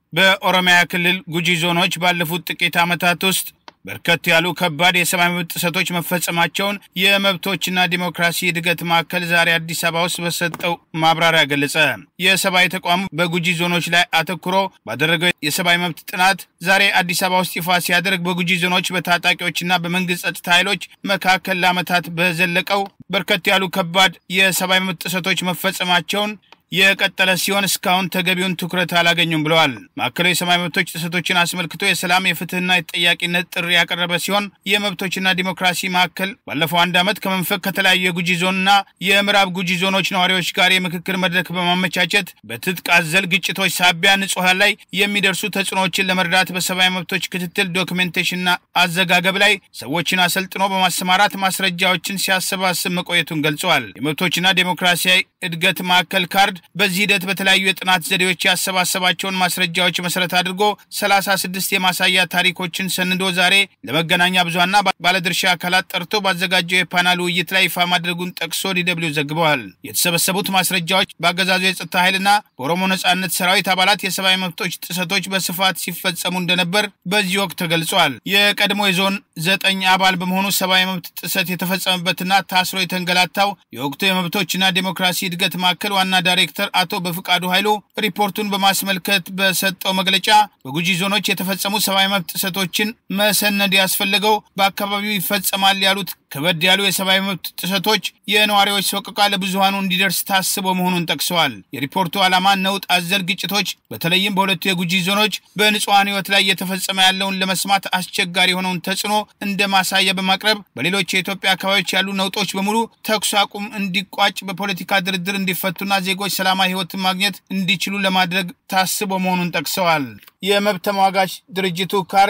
በኦሮሚያ ክልል ጉጂ ዞኖች ባለፉት ጥቂት ዓመታት ውስጥ በርከት ያሉ ከባድ የሰብአዊ መብት ጥሰቶች መፈጸማቸውን የመብቶችና ዲሞክራሲ እድገት ማዕከል ዛሬ አዲስ አበባ ውስጥ በሰጠው ማብራሪያ ገለጸ። የሰብአዊ ተቋሙ በጉጂ ዞኖች ላይ አተኩሮ ባደረገው የሰብአዊ መብት ጥናት ዛሬ አዲስ አበባ ውስጥ ይፋ ሲያደርግ በጉጂ ዞኖች በታጣቂዎችና በመንግስት ጸጥታ ኃይሎች መካከል ለዓመታት በዘለቀው በርከት ያሉ ከባድ የሰብአዊ መብት ጥሰቶች መፈጸማቸውን የቀጠለ ሲሆን እስካሁን ተገቢውን ትኩረት አላገኙም ብለዋል። ማዕከላዊ የሰብአዊ መብቶች ጥሰቶችን አስመልክቶ የሰላም የፍትህና የጥያቄነት ጥሪ ያቀረበ ሲሆን የመብቶችና ዲሞክራሲ ማዕከል ባለፈው አንድ ዓመት ከመንፈቅ ከተለያዩ የጉጂ ዞንና የምዕራብ ጉጂ ዞኖች ነዋሪዎች ጋር የምክክር መድረክ በማመቻቸት በትጥቅ አዘል ግጭቶች ሳቢያ ንጹሃን ላይ የሚደርሱ ተጽዕኖዎችን ለመርዳት በሰብአዊ መብቶች ክትትል ዶክሜንቴሽንና አዘጋገብ ላይ ሰዎችን አሰልጥኖ በማሰማራት ማስረጃዎችን ሲያሰባስብ መቆየቱን ገልጸዋል። የመብቶችና ዲሞክራሲያዊ እድገት ማዕከል ካርድ በዚህ ሂደት በተለያዩ የጥናት ዘዴዎች ያሰባሰባቸውን ማስረጃዎች መሰረት አድርጎ ሰላሳ ስድስት የማሳያ ታሪኮችን ሰንዶ ዛሬ ለመገናኛ ብዙሃንና ባለድርሻ አካላት ጠርቶ ባዘጋጀው የፓናል ውይይት ላይ ይፋ ማድረጉን ጠቅሶ ዲደብሊው ዘግቧል። የተሰበሰቡት ማስረጃዎች በአገዛዙ የጸጥታ ኃይልና በኦሮሞ ነጻነት ሰራዊት አባላት የሰብአዊ መብቶች ጥሰቶች በስፋት ሲፈጸሙ እንደነበር በዚህ ወቅት ተገልጿል። የቀድሞ የዞን ዘጠኝ አባል በመሆኑ ሰብአዊ መብት ጥሰት የተፈጸመበትና ታስሮ የተንገላታው የወቅቱ የመብቶችና ዲሞክራሲ እድገት ማዕከል ዋና ዳይሬክተር አቶ በፍቃዱ ኃይሉ ሪፖርቱን በማስመልከት በሰጠው መግለጫ በጉጂ ዞኖች የተፈጸሙ ሰብአዊ መብት ጥሰቶችን መሰነድ ያስፈልገው በአካባቢው ይፈጸማል ያሉት ከበድ ያሉ የሰብአዊ መብት ጥሰቶች የነዋሪዎች ሰቆቃ ለብዙሃኑ እንዲደርስ ታስቦ መሆኑን ጠቅሰዋል። የሪፖርቱ ዓላማ ነውጥ አዘል ግጭቶች በተለይም በሁለቱ የጉጂ ዞኖች በንጹሃን ህይወት ላይ እየተፈጸመ ያለውን ለመስማት አስቸጋሪ የሆነውን ተጽዕኖ እንደማሳያ በማቅረብ በሌሎች የኢትዮጵያ አካባቢዎች ያሉ ነውጦች በሙሉ ተኩስ አቁም እንዲቋጭ በፖለቲካ ድርድር እንዲፈቱና ዜጎች ሰላማዊ ህይወትን ማግኘት እንዲችሉ ለማድረግ ታስቦ መሆኑን ጠቅሰዋል። የመብት ተሟጋች ድርጅቱ ካርድ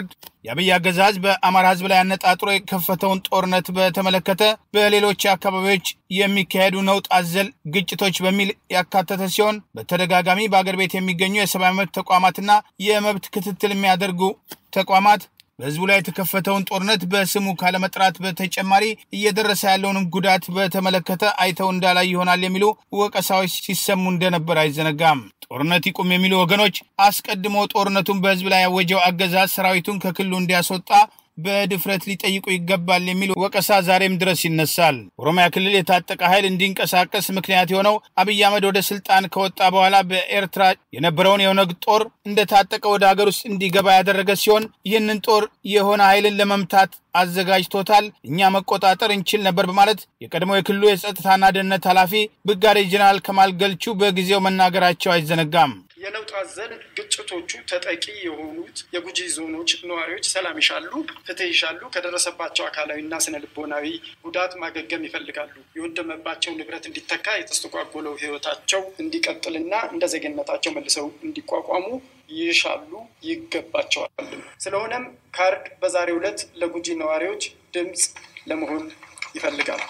የአብይ አገዛዝ በአማራ ህዝብ ላይ አነጣጥሮ የከፈተውን ጦርነት በተመለከተ በሌሎች አካባቢዎች የሚካሄዱ ነውጥ አዘል ግጭቶች በሚል ያካተተ ሲሆን በተደጋጋሚ በአገር ቤት የሚገኙ የሰብአዊ መብት ተቋማትና የመብት ክትትል የሚያደርጉ ተቋማት በህዝቡ ላይ የተከፈተውን ጦርነት በስሙ ካለመጥራት በተጨማሪ እየደረሰ ያለውን ጉዳት በተመለከተ አይተው እንዳላይ ይሆናል የሚሉ ወቀሳዎች ሲሰሙ እንደነበር አይዘነጋም። ጦርነት ይቁም የሚሉ ወገኖች አስቀድሞ ጦርነቱን በህዝብ ላይ ያወጀው አገዛዝ ሰራዊቱን ከክልሉ እንዲያስወጣ በድፍረት ሊጠይቁ ይገባል የሚሉ ወቀሳ ዛሬም ድረስ ይነሳል። ኦሮሚያ ክልል የታጠቀ ኃይል እንዲንቀሳቀስ ምክንያት የሆነው አብይ አህመድ ወደ ስልጣን ከወጣ በኋላ በኤርትራ የነበረውን የኦነግ ጦር እንደታጠቀ ወደ ሀገር ውስጥ እንዲገባ ያደረገ ሲሆን ይህንን ጦር የሆነ ኃይልን ለመምታት አዘጋጅቶታል፣ እኛ መቆጣጠር እንችል ነበር በማለት የቀድሞ የክልሉ የጸጥታና ደህንነት ኃላፊ ብርጋዴር ጄኔራል ከማል ገልቹ በጊዜው መናገራቸው አይዘነጋም። የነውጥ አዘል ግጭቶቹ ተጠቂ የሆኑት የጉጂ ዞኖች ነዋሪዎች ሰላም ይሻሉ፣ ፍትህ ይሻሉ፣ ከደረሰባቸው አካላዊና ስነ ልቦናዊ ጉዳት ማገገም ይፈልጋሉ። የወደመባቸው ንብረት እንዲተካ፣ የተስተጓጎለው ህይወታቸው እንዲቀጥልና እንደ ዜግነታቸው መልሰው እንዲቋቋሙ ይሻሉ ይገባቸዋል። ስለሆነም ካርድ በዛሬው ዕለት ለጉጂ ነዋሪዎች ድምጽ ለመሆን ይፈልጋል።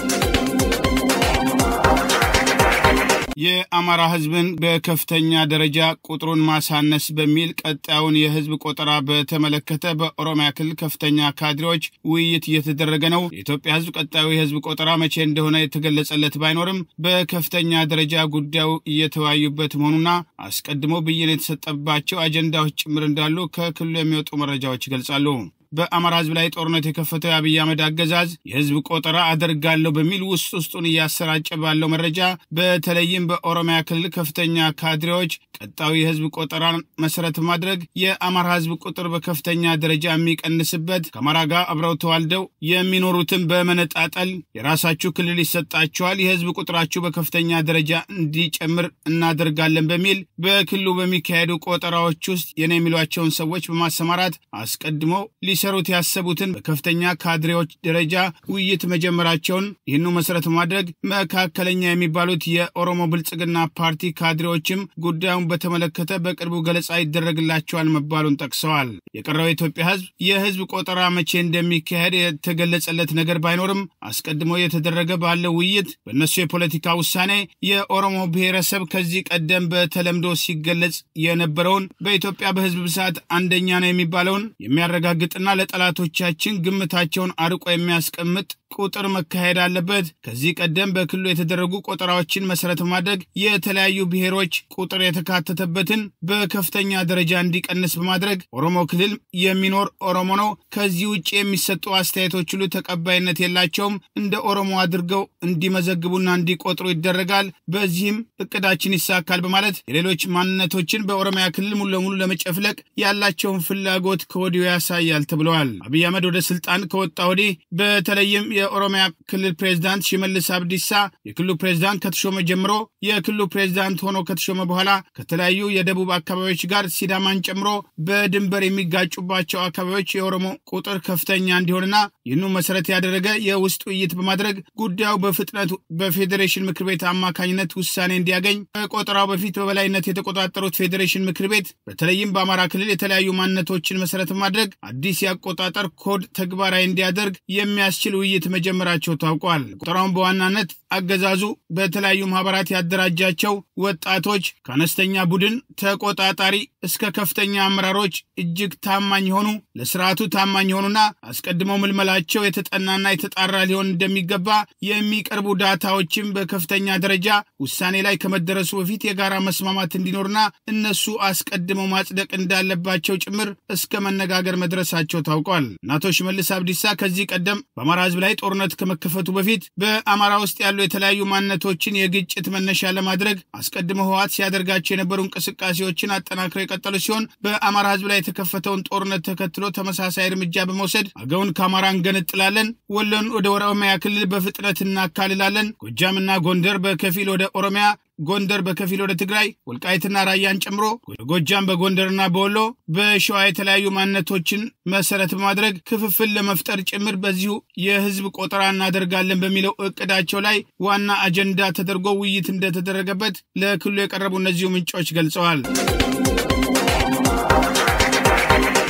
የአማራ ህዝብን በከፍተኛ ደረጃ ቁጥሩን ማሳነስ በሚል ቀጣዩን የህዝብ ቆጠራ በተመለከተ በኦሮሚያ ክልል ከፍተኛ ካድሬዎች ውይይት እየተደረገ ነው። የኢትዮጵያ ህዝብ ቀጣዩ የህዝብ ቆጠራ መቼ እንደሆነ የተገለጸለት ባይኖርም በከፍተኛ ደረጃ ጉዳዩ እየተወያዩበት መሆኑና አስቀድሞ ብይን የተሰጠባቸው አጀንዳዎች ጭምር እንዳሉ ከክልሉ የሚወጡ መረጃዎች ይገልጻሉ። በአማራ ህዝብ ላይ ጦርነት የከፈተው የአብይ አህመድ አገዛዝ የህዝብ ቆጠራ አደርጋለሁ በሚል ውስጥ ውስጡን እያሰራጨ ባለው መረጃ በተለይም በኦሮሚያ ክልል ከፍተኛ ካድሬዎች ቀጣዩ የህዝብ ቆጠራን መሰረት ማድረግ የአማራ ህዝብ ቁጥር በከፍተኛ ደረጃ የሚቀንስበት ከአማራ ጋር አብረው ተዋልደው የሚኖሩትን በመነጣጠል የራሳችሁ ክልል ይሰጣቸዋል፣ የህዝብ ቁጥራችሁ በከፍተኛ ደረጃ እንዲጨምር እናደርጋለን በሚል በክልሉ በሚካሄዱ ቆጠራዎች ውስጥ የኔ የሚሏቸውን ሰዎች በማሰማራት አስቀድሞ ሊሰሩት ያሰቡትን በከፍተኛ ካድሬዎች ደረጃ ውይይት መጀመራቸውን ይህኑ መሰረት ማድረግ መካከለኛ የሚባሉት የኦሮሞ ብልጽግና ፓርቲ ካድሬዎችም ጉዳዩን በተመለከተ በቅርቡ ገለጻ ይደረግላቸዋል መባሉን ጠቅሰዋል። የቀረው የኢትዮጵያ ህዝብ የህዝብ ቆጠራ መቼ እንደሚካሄድ የተገለጸለት ነገር ባይኖርም አስቀድሞ የተደረገ ባለው ውይይት በእነሱ የፖለቲካ ውሳኔ የኦሮሞ ብሔረሰብ ከዚህ ቀደም በተለምዶ ሲገለጽ የነበረውን በኢትዮጵያ በህዝብ ብዛት አንደኛ ነው የሚባለውን የሚያረጋግጥና ለጠላቶቻችን ግምታቸውን አርቆ የሚያስቀምጥ ቁጥር መካሄድ አለበት። ከዚህ ቀደም በክልሉ የተደረጉ ቆጠራዎችን መሰረት ማድረግ የተለያዩ ብሔሮች ቁጥር የተካተተበትን በከፍተኛ ደረጃ እንዲቀንስ በማድረግ ኦሮሞ ክልል የሚኖር ኦሮሞ ነው፣ ከዚህ ውጪ የሚሰጡ አስተያየቶች ሁሉ ተቀባይነት የላቸውም፣ እንደ ኦሮሞ አድርገው እንዲመዘግቡና እንዲቆጥሩ ይደረጋል፣ በዚህም እቅዳችን ይሳካል በማለት የሌሎች ማንነቶችን በኦሮሚያ ክልል ሙሉ ለሙሉ ለመጨፍለቅ ያላቸውን ፍላጎት ከወዲሁ ያሳያል ተብለዋል። አብይ አህመድ ወደ ስልጣን ከወጣ ወዲህ በተለይም የኦሮሚያ ክልል ፕሬዝዳንት ሽመልስ አብዲሳ የክልሉ ፕሬዝዳንት ከተሾመ ጀምሮ የክልሉ ፕሬዝዳንት ሆኖ ከተሾመ በኋላ ከተለያዩ የደቡብ አካባቢዎች ጋር ሲዳማን ጨምሮ በድንበር የሚጋጩባቸው አካባቢዎች የኦሮሞ ቁጥር ከፍተኛ እንዲሆንና ይህኑ መሰረት ያደረገ የውስጥ ውይይት በማድረግ ጉዳዩ በፍጥነት በፌዴሬሽን ምክር ቤት አማካኝነት ውሳኔ እንዲያገኝ ከቆጠራው በፊት በበላይነት የተቆጣጠሩት ፌዴሬሽን ምክር ቤት በተለይም በአማራ ክልል የተለያዩ ማንነቶችን መሰረት ማድረግ አዲስ ያቆጣጠር ኮድ ተግባራዊ እንዲያደርግ የሚያስችል ውይይት መጀመራቸው ታውቋል። ቆጠራውን በዋናነት አገዛዙ በተለያዩ ማህበራት ያደራጃቸው ወጣቶች ከአነስተኛ ቡድን ተቆጣጣሪ እስከ ከፍተኛ አመራሮች እጅግ ታማኝ ሆኑ ለስርዓቱ ታማኝ ሆኑና አስቀድመው ምልመላቸው የተጠናና የተጣራ ሊሆን እንደሚገባ የሚቀርቡ ዳታዎችም በከፍተኛ ደረጃ ውሳኔ ላይ ከመደረሱ በፊት የጋራ መስማማት እንዲኖርና እነሱ አስቀድመው ማጽደቅ እንዳለባቸው ጭምር እስከ መነጋገር መድረሳቸው ታውቋል። አቶ ሽመልስ አብዲሳ ከዚህ ቀደም በአማራ ህዝብ ላይ ጦርነት ከመከፈቱ በፊት በአማራ ውስጥ ያሉ የተለያዩ ማንነቶችን የግጭት መነሻ ለማድረግ አስቀድሞ ህወሓት ሲያደርጋቸው የነበሩ እንቅስቃሴዎችን አጠናክረው የቀጠሉ ሲሆን በአማራ ህዝብ ላይ የተከፈተውን ጦርነት ተከትሎ ተመሳሳይ እርምጃ በመውሰድ አገውን ከአማራ እንገነጥላለን፣ ወሎን ወደ ኦሮሚያ ክልል በፍጥነት እናካልላለን፣ ጎጃምና ጎንደር በከፊል ወደ ኦሮሚያ፣ ጎንደር በከፊል ወደ ትግራይ፣ ወልቃይትና ራያን ጨምሮ ጎጃም በጎንደርና በወሎ፣ በሸዋ የተለያዩ ማንነቶችን መሰረት በማድረግ ክፍፍል ለመፍጠር ጭምር በዚሁ የህዝብ ቆጠራ እናደርጋለን በሚለው እቅዳቸው ላይ ዋና አጀንዳ ተደርጎ ውይይት እንደተደረገበት ለክልሉ የቀረቡ እነዚሁ ምንጮች ገልጸዋል።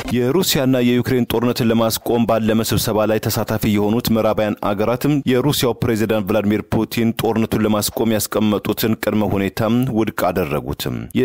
የሩሲያና የዩክሬን ጦርነትን ለማስቆም ባለመ ስብሰባ ላይ ተሳታፊ የሆኑት ምዕራባውያን አገራትም የሩሲያው ፕሬዝዳንት ቭላዲሚር ፑቲን ጦርነቱን ለማስቆም ያስቀመጡትን ቅድመ ሁኔታ ውድቅ አደረጉት።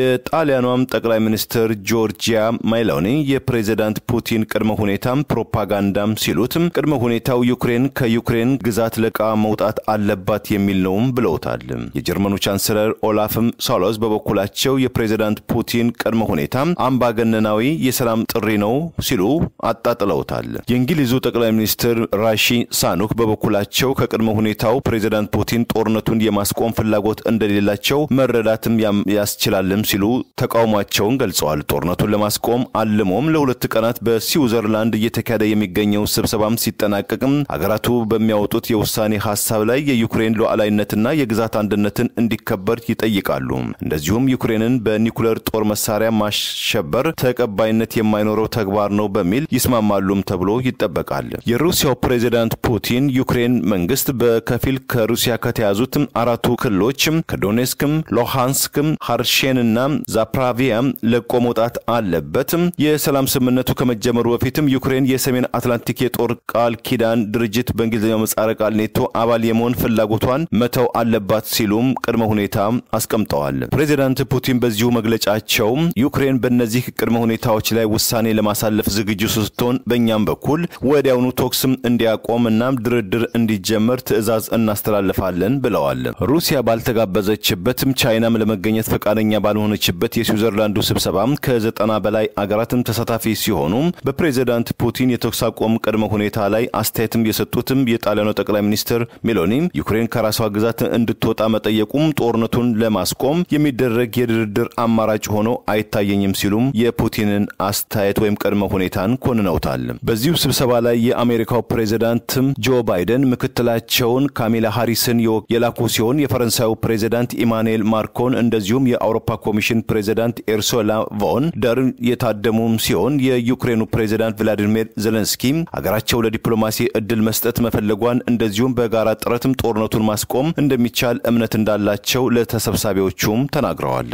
የጣሊያኗም ጠቅላይ ሚኒስትር ጆርጂያ ሜሎኒ የፕሬዝዳንት ፑቲን ቅድመ ሁኔታ ፕሮፓጋንዳም ሲሉት ቅድመ ሁኔታው ዩክሬን ከዩክሬን ግዛት ለቃ መውጣት አለባት የሚል ነው ብለውታል። የጀርመኑ ቻንስለር ኦላፍ ሶሎዝ በበኩላቸው የፕሬዝዳንት ፑቲን ቅድመ ሁኔታ አምባገነናዊ የሰላም ጥሪ ነው ሲሉ አጣጥለውታል። የእንግሊዙ ጠቅላይ ሚኒስትር ራሺ ሳኑክ በበኩላቸው ከቅድመ ሁኔታው ፕሬዝዳንት ፑቲን ጦርነቱን የማስቆም ፍላጎት እንደሌላቸው መረዳትም ያስችላልም ሲሉ ተቃውሟቸውን ገልጸዋል። ጦርነቱን ለማስቆም አልሞም ለሁለት ቀናት በስዊዘርላንድ እየተካሄደ የሚገኘው ስብሰባም ሲጠናቀቅም አገራቱ በሚያወጡት የውሳኔ ሐሳብ ላይ የዩክሬን ሉዓላዊነትና የግዛት አንድነትን እንዲከበር ይጠይቃሉ። እንደዚሁም ዩክሬንን በኒኩሌር ጦር መሳሪያ ማሸበር ተቀባይነት የማይኖረው ተግባር ነው በሚል ይስማማሉም ተብሎ ይጠበቃል። የሩሲያው ፕሬዝዳንት ፑቲን ዩክሬን መንግስት በከፊል ከሩሲያ ከተያዙት አራቱ ክልሎች ከዶኔስክም፣ ሉሃንስክም፣ ኸርሶንና ዛፖሪዥያ ለቆ መውጣት አለበት። የሰላም ስምምነቱ ከመጀመሩ በፊትም ዩክሬን የሰሜን አትላንቲክ የጦር ቃል ኪዳን ድርጅት በእንግሊዝኛው ምህጻረ ቃል ኔቶ አባል የመሆን ፍላጎቷን መተው አለባት ሲሉም ቅድመ ሁኔታ አስቀምጠዋል። ፕሬዝዳንት ፑቲን በዚሁ መግለጫቸው ዩክሬን በእነዚህ ቅድመ ሁኔታዎች ላይ ውሳኔ ለማሳለፍ ዝግጁ ስትሆን በእኛም በኩል ወዲያውኑ ቶክስም እንዲያቆምና ድርድር እንዲጀመር ትዕዛዝ እናስተላልፋለን ብለዋል። ሩሲያ ባልተጋበዘችበትም ቻይናም ለመገኘት ፈቃደኛ ባልሆነችበት የስዊዘርላንዱ ስብሰባ ከዘጠና በላይ አገራትም ተሳታፊ ሲሆኑ በፕሬዝዳንት ፑቲን የተኩስ አቁም ቅድመ ሁኔታ ላይ አስተያየትም የሰጡትም የጣሊያኑ ጠቅላይ ሚኒስትር ሜሎኒ ዩክሬን ከራሷ ግዛት እንድትወጣ መጠየቁም ጦርነቱን ለማስቆም የሚደረግ የድርድር አማራጭ ሆኖ አይታየኝም ሲሉም የፑቲንን አስተያየት ወይም ቅድመ ሁኔታን ኮንነውታል። በዚሁ ስብሰባ ላይ የአሜሪካው ፕሬዝዳንት ጆ ባይደን ምክትላቸውን ካሚላ ሃሪስን የላኩ ሲሆን የፈረንሳዩ ፕሬዝዳንት ኢማኑኤል ማክሮን እንደዚሁም የአውሮፓ ኮሚሽን ፕሬዝዳንት ኡርሱላ ቮን ደር የታደሙም ሲሆን የዩክሬኑ ፕሬዝዳንት ቭላዲሚር ዜሌንስኪ አገራቸው ለዲፕሎማሲ እድል መስጠት መፈለጓን እንደዚሁም በጋራ ጥረትም ጦርነቱን ማስቆም እንደሚቻል እምነት እንዳላቸው ለተሰብሳቢዎቹም ተናግረዋል።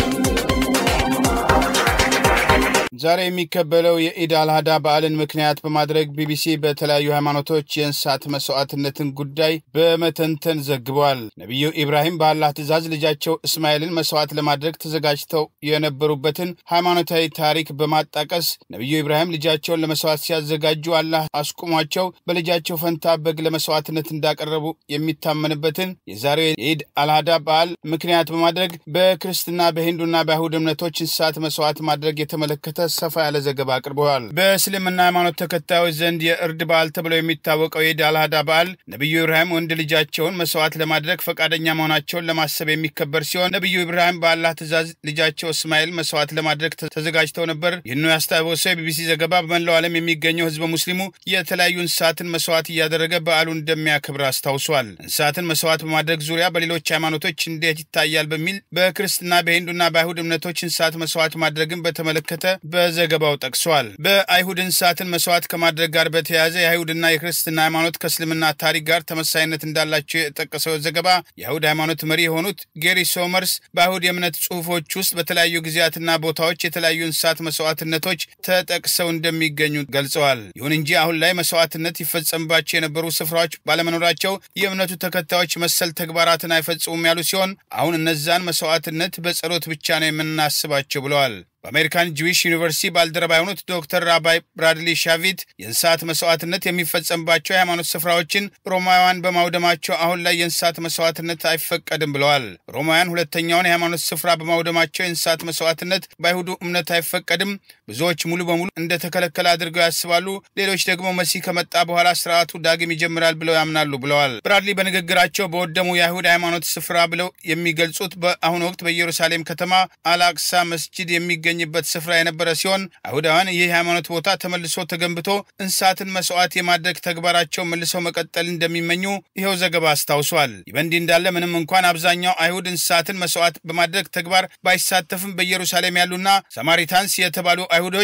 ዛሬ የሚከበረው የኢድ አልሃዳ በዓልን ምክንያት በማድረግ ቢቢሲ በተለያዩ ሃይማኖቶች የእንስሳት መስዋዕትነትን ጉዳይ በመተንተን ዘግቧል። ነብዩ ኢብራሂም በአላህ ትእዛዝ ልጃቸው እስማኤልን መስዋዕት ለማድረግ ተዘጋጅተው የነበሩበትን ሃይማኖታዊ ታሪክ በማጣቀስ ነብዩ ኢብራሂም ልጃቸውን ለመስዋዕት ሲያዘጋጁ አላህ አስቁሟቸው በልጃቸው ፈንታ በግ ለመስዋዕትነት እንዳቀረቡ የሚታመንበትን የዛሬው የኢድ አልሃዳ በዓል ምክንያት በማድረግ በክርስትና በሂንዱና በአይሁድ እምነቶች እንስሳት መስዋዕት ማድረግ የተመለከተ ሰፋ ያለ ዘገባ አቅርበዋል። በእስልምና ሃይማኖት ተከታዮች ዘንድ የእርድ በዓል ተብሎ የሚታወቀው የኢድ አልሃዳ በዓል ነብዩ ኢብራሂም ወንድ ልጃቸውን መስዋዕት ለማድረግ ፈቃደኛ መሆናቸውን ለማሰብ የሚከበር ሲሆን ነብዩ ኢብራሂም በአላህ ትእዛዝ ልጃቸው እስማኤል መስዋዕት ለማድረግ ተዘጋጅተው ነበር። ይህን ያስታወሰው የቢቢሲ ዘገባ በመላው ዓለም የሚገኘው ህዝበ ሙስሊሙ የተለያዩ እንስሳትን መስዋዕት እያደረገ በዓሉን እንደሚያከብር አስታውሷል። እንስሳትን መስዋዕት በማድረግ ዙሪያ በሌሎች ሃይማኖቶች እንዴት ይታያል በሚል በክርስትና በሂንዱና በአይሁድ እምነቶች እንስሳት መስዋዕት ማድረግን በተመለከተ በዘገባው ጠቅሷል። በአይሁድ እንስሳትን መስዋዕት ከማድረግ ጋር በተያያዘ የአይሁድና የክርስትና ሃይማኖት ከእስልምና ታሪክ ጋር ተመሳሳይነት እንዳላቸው የጠቀሰው ዘገባ የአይሁድ ሃይማኖት መሪ የሆኑት ጌሪ ሶመርስ በአይሁድ የእምነት ጽሑፎች ውስጥ በተለያዩ ጊዜያትና ቦታዎች የተለያዩ እንስሳት መስዋዕትነቶች ተጠቅሰው እንደሚገኙ ገልጸዋል። ይሁን እንጂ አሁን ላይ መስዋዕትነት ይፈጸምባቸው የነበሩ ስፍራዎች ባለመኖራቸው የእምነቱ ተከታዮች መሰል ተግባራትን አይፈጽሙም ያሉ ሲሆን አሁን እነዛን መስዋዕትነት በጸሎት ብቻ ነው የምናስባቸው ብለዋል። በአሜሪካን ጂዊሽ ዩኒቨርሲቲ ባልደረባ የሆኑት ዶክተር ራባይ ብራድሊ ሻቪት የእንስሳት መስዋዕትነት የሚፈጸምባቸው የሃይማኖት ስፍራዎችን ሮማውያን በማውደማቸው አሁን ላይ የእንስሳት መስዋዕትነት አይፈቀድም ብለዋል። ሮማውያን ሁለተኛውን የሃይማኖት ስፍራ በማውደማቸው የእንስሳት መስዋዕትነት በአይሁዱ እምነት አይፈቀድም፣ ብዙዎች ሙሉ በሙሉ እንደተከለከለ አድርገው ያስባሉ፣ ሌሎች ደግሞ መሲህ ከመጣ በኋላ ስርዓቱ ዳግም ይጀምራል ብለው ያምናሉ ብለዋል። ብራድሊ በንግግራቸው በወደሙ የአይሁድ ሃይማኖት ስፍራ ብለው የሚገልጹት በአሁኑ ወቅት በኢየሩሳሌም ከተማ አልአቅሳ መስጂድ የሚገ በት ስፍራ የነበረ ሲሆን አይሁዳውያን ይህ ሃይማኖት ቦታ ተመልሶ ተገንብቶ እንስሳትን መስዋዕት የማድረግ ተግባራቸው መልሰው መቀጠል እንደሚመኙ ይሄው ዘገባ አስታውሷል። ይበንዲ እንዳለ ምንም እንኳን አብዛኛው አይሁድ እንስሳትን መስዋዕት በማድረግ ተግባር ባይሳተፍም በኢየሩሳሌም ያሉና ሳማሪታንስ የተባሉ አይሁዶች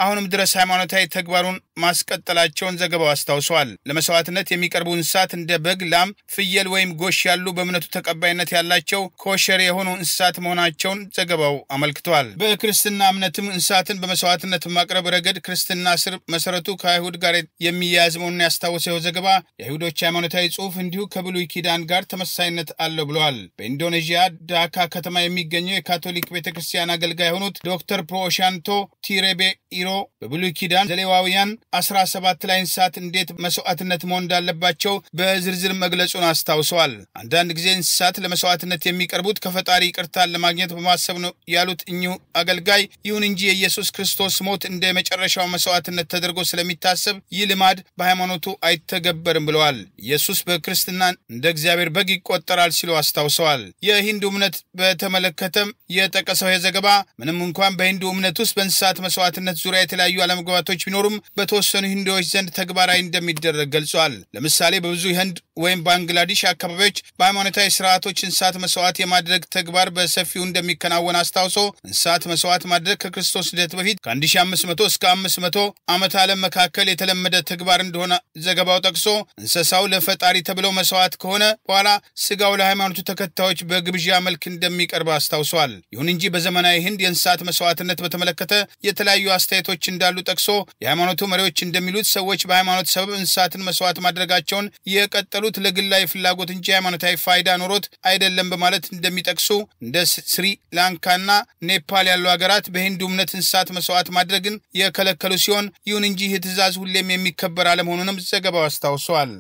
አሁንም ድረስ ሃይማኖታዊ ተግባሩን ማስቀጠላቸውን ዘገባው አስታውሷል። ለመስዋዕትነት የሚቀርቡ እንስሳት እንደ በግ፣ ላም፣ ፍየል ወይም ጎሽ ያሉ በእምነቱ ተቀባይነት ያላቸው ኮሸር የሆኑ እንስሳት መሆናቸውን ዘገባው አመልክቷል። በክርስትና እምነትም እንስሳትን በመስዋዕትነት ማቅረብ ረገድ ክርስትና ስር መሰረቱ ከአይሁድ ጋር የሚያያዝ መሆኑን ያስታወሰው ዘገባ የአይሁዶች ሃይማኖታዊ ጽሑፍ እንዲሁ ከብሉይ ኪዳን ጋር ተመሳሳይነት አለው ብለዋል። በኢንዶኔዥያ ዳካ ከተማ የሚገኘው የካቶሊክ ቤተክርስቲያን አገልጋይ የሆኑት ዶክተር ፕሮሻንቶ ቲሬቤ ኢሮ በብሉይ ኪዳን ዘሌዋውያን አስራ ሰባት ላይ እንስሳት እንዴት መስዋዕትነት መሆን እንዳለባቸው በዝርዝር መግለጹን አስታውሰዋል። አንዳንድ ጊዜ እንስሳት ለመስዋዕትነት የሚቀርቡት ከፈጣሪ ይቅርታን ለማግኘት በማሰብ ነው ያሉት እኚሁ አገልጋይ፣ ይሁን እንጂ የኢየሱስ ክርስቶስ ሞት እንደ መጨረሻው መስዋዕትነት ተደርጎ ስለሚታሰብ ይህ ልማድ በሃይማኖቱ አይተገበርም ብለዋል። ኢየሱስ በክርስትና እንደ እግዚአብሔር በግ ይቆጠራል ሲሉ አስታውሰዋል። የሂንዱ እምነት በተመለከተም የጠቀሰው የዘገባ ምንም እንኳን በሂንዱ እምነት ውስጥ በእንስሳት መስዋዕትነት ዙሪያ የተለያዩ አለመግባባቶች ቢኖሩም በተወሰኑ ሂንዱዎች ዘንድ ተግባራዊ እንደሚደረግ ገልጿል። ለምሳሌ በብዙ ህንድ ወይም ባንግላዴሽ አካባቢዎች በሃይማኖታዊ ስርዓቶች እንስሳት መስዋዕት የማድረግ ተግባር በሰፊው እንደሚከናወን አስታውሶ እንስሳት መስዋዕት ማድረግ ከክርስቶስ ልደት በፊት ከ1500 እስከ አምስት መቶ ዓመት ዓለም መካከል የተለመደ ተግባር እንደሆነ ዘገባው ጠቅሶ እንስሳው ለፈጣሪ ተብለው መስዋዕት ከሆነ በኋላ ስጋው ለሃይማኖቱ ተከታዮች በግብዣ መልክ እንደሚቀርብ አስታውሷል። ይሁን እንጂ በዘመናዊ ህንድ የእንስሳት መስዋዕትነት በተመለከተ የተለያዩ አስተያየቶች እንዳሉ ጠቅሶ የሃይማኖቱ መሪዎች እንደሚሉት ሰዎች በሃይማኖት ሰበብ እንስሳትን መስዋዕት ማድረጋቸውን የቀጠሉት ለግላዊ ፍላጎት እንጂ ሃይማኖታዊ ፋይዳ ኖሮት አይደለም በማለት እንደሚጠቅሱ እንደ ስሪ ላንካና ኔፓል ያሉ ሀገራት በሂንዱ እምነት እንስሳት መስዋዕት ማድረግን የከለከሉ ሲሆን ይሁን እንጂ ይህ ትዕዛዝ ሁሌም የሚከበር አለመሆኑንም ዘገባው አስታውሷል።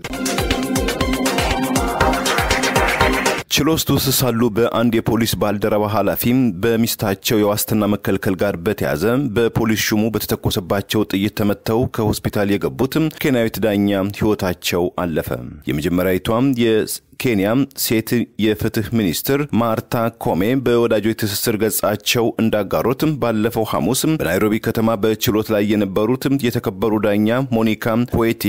ችሎት ውስጥ ሳሉ በአንድ የፖሊስ ባልደረባ ኃላፊም በሚስታቸው የዋስትና መከልከል ጋር በተያዘ በፖሊስ ሹሙ በተተኮሰባቸው ጥይት ተመተው ከሆስፒታል የገቡት ኬንያዊት ዳኛ ህይወታቸው አለፈ። የመጀመሪያዊቷም የኬንያ ሴት የፍትህ ሚኒስትር ማርታ ኮሜ በወዳጆች ትስስር ገጻቸው እንዳጋሩት ባለፈው ሐሙስ በናይሮቢ ከተማ በችሎት ላይ የነበሩት የተከበሩ ዳኛ ሞኒካ ፖኤቲ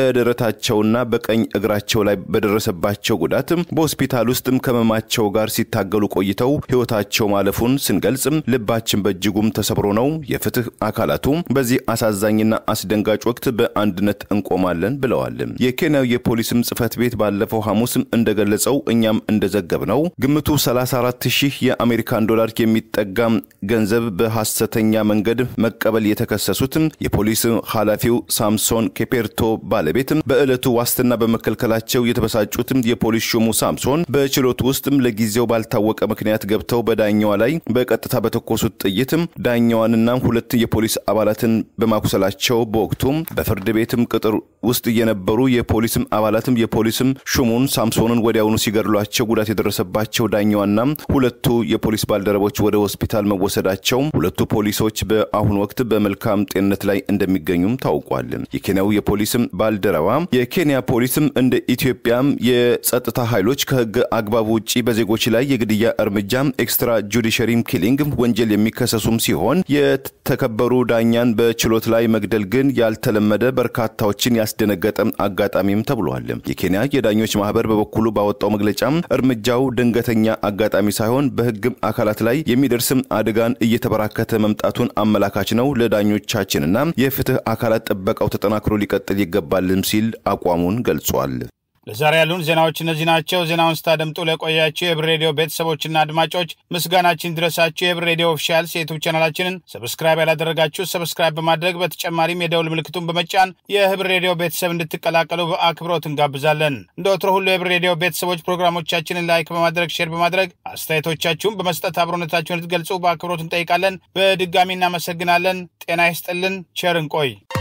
በደረታቸውና በቀኝ እግራቸው ላይ በደረሰባቸው ጉዳት በሆስፒታል ውስጥ ከመማቸው ጋር ሲታገሉ ቆይተው ህይወታቸው ማለፉን ስንገልጽ ልባችን በእጅጉም ተሰብሮ ነው። የፍትህ አካላቱ በዚህ አሳዛኝና አስደንጋጭ ወቅት በአንድነት እንቆማለን ብለዋል። የኬንያው የፖሊስም ጽፈት ቤት ባለፈው ሐሙስ እንደገለጸው እኛም እንደዘገብነው ግምቱ ሰላሳ አራት ሺህ የአሜሪካን ዶላር የሚጠጋ ገንዘብ በሐሰተኛ መንገድ መቀበል የተከሰሱት የፖሊስ ኃላፊው ሳምሶን ኬፔርቶ ባለቤት በእለቱ ዋስትና በመከልከላቸው የተበሳጩት የፖሊስ ሹሙ ሳምሶን በችሎት ውስጥም ለጊዜው ባልታወቀ ምክንያት ገብተው በዳኛዋ ላይ በቀጥታ በተኮሱት ጥይት ዳኛዋንና ሁለት የፖሊስ አባላትን በማኩሰላቸው በወቅቱ በፍርድ ቤትም ቅጥር ውስጥ የነበሩ የፖሊስም አባላትም የፖሊስም ሹሙን ሳምሶንን ወዲያውኑ ሲገድሏቸው ጉዳት የደረሰባቸው ዳኛዋና ሁለቱ የፖሊስ ባልደረቦች ወደ ሆስፒታል መወሰዳቸው ሁለቱ ፖሊሶች በአሁን ወቅት በመልካም ጤንነት ላይ እንደሚገኙም ታውቋል። የኬንያው የፖሊስም ባልደረባ የኬንያ ፖሊስም እንደ ኢትዮጵያም የጸጥታ ኃይሎች ከህግ አግባብ ውጪ በዜጎች ላይ የግድያ እርምጃ ኤክስትራ ጁዲሻሪ ኪሊንግ ወንጀል የሚከሰሱም ሲሆን የተከበሩ ዳኛን በችሎት ላይ መግደል ግን ያልተለመደ በርካታዎችን ያስደነገጠ አጋጣሚም ተብሏል። የኬንያ የዳኞች ማህበር በበኩሉ ባወጣው መግለጫ እርምጃው ድንገተኛ አጋጣሚ ሳይሆን በህግ አካላት ላይ የሚደርስም አደጋን እየተበራከተ መምጣቱን አመላካች ነው። ለዳኞቻችንና የፍትህ አካላት ጥበቃው ተጠናክሮ ሊቀጥል ይገባልም ሲል አቋሙን ገልጿል። ለዛሬ ያሉን ዜናዎች እነዚህ ናቸው። ዜናውን ስታደምጡ ለቆያችሁ የሂበር ሬዲዮ ቤተሰቦችና አድማጮች ምስጋናችን ድረሳችሁ። የሂበር ሬዲዮ ኦፊሻል ዩቲዩብ ቻናላችንን ሰብስክራይብ ያላደረጋችሁ ሰብስክራይብ በማድረግ በተጨማሪም የደውል ምልክቱን በመጫን የሂበር ሬዲዮ ቤተሰብ እንድትቀላቀሉ በአክብሮት እንጋብዛለን። እንደ ወትሮ ሁሉ የሂበር ሬዲዮ ቤተሰቦች ፕሮግራሞቻችንን ላይክ በማድረግ ሼር በማድረግ አስተያየቶቻችሁን በመስጠት አብሮነታችሁን እንድትገልጹ በአክብሮት እንጠይቃለን። በድጋሚ እናመሰግናለን። ጤና ይስጥልን። ቸር እንቆይ።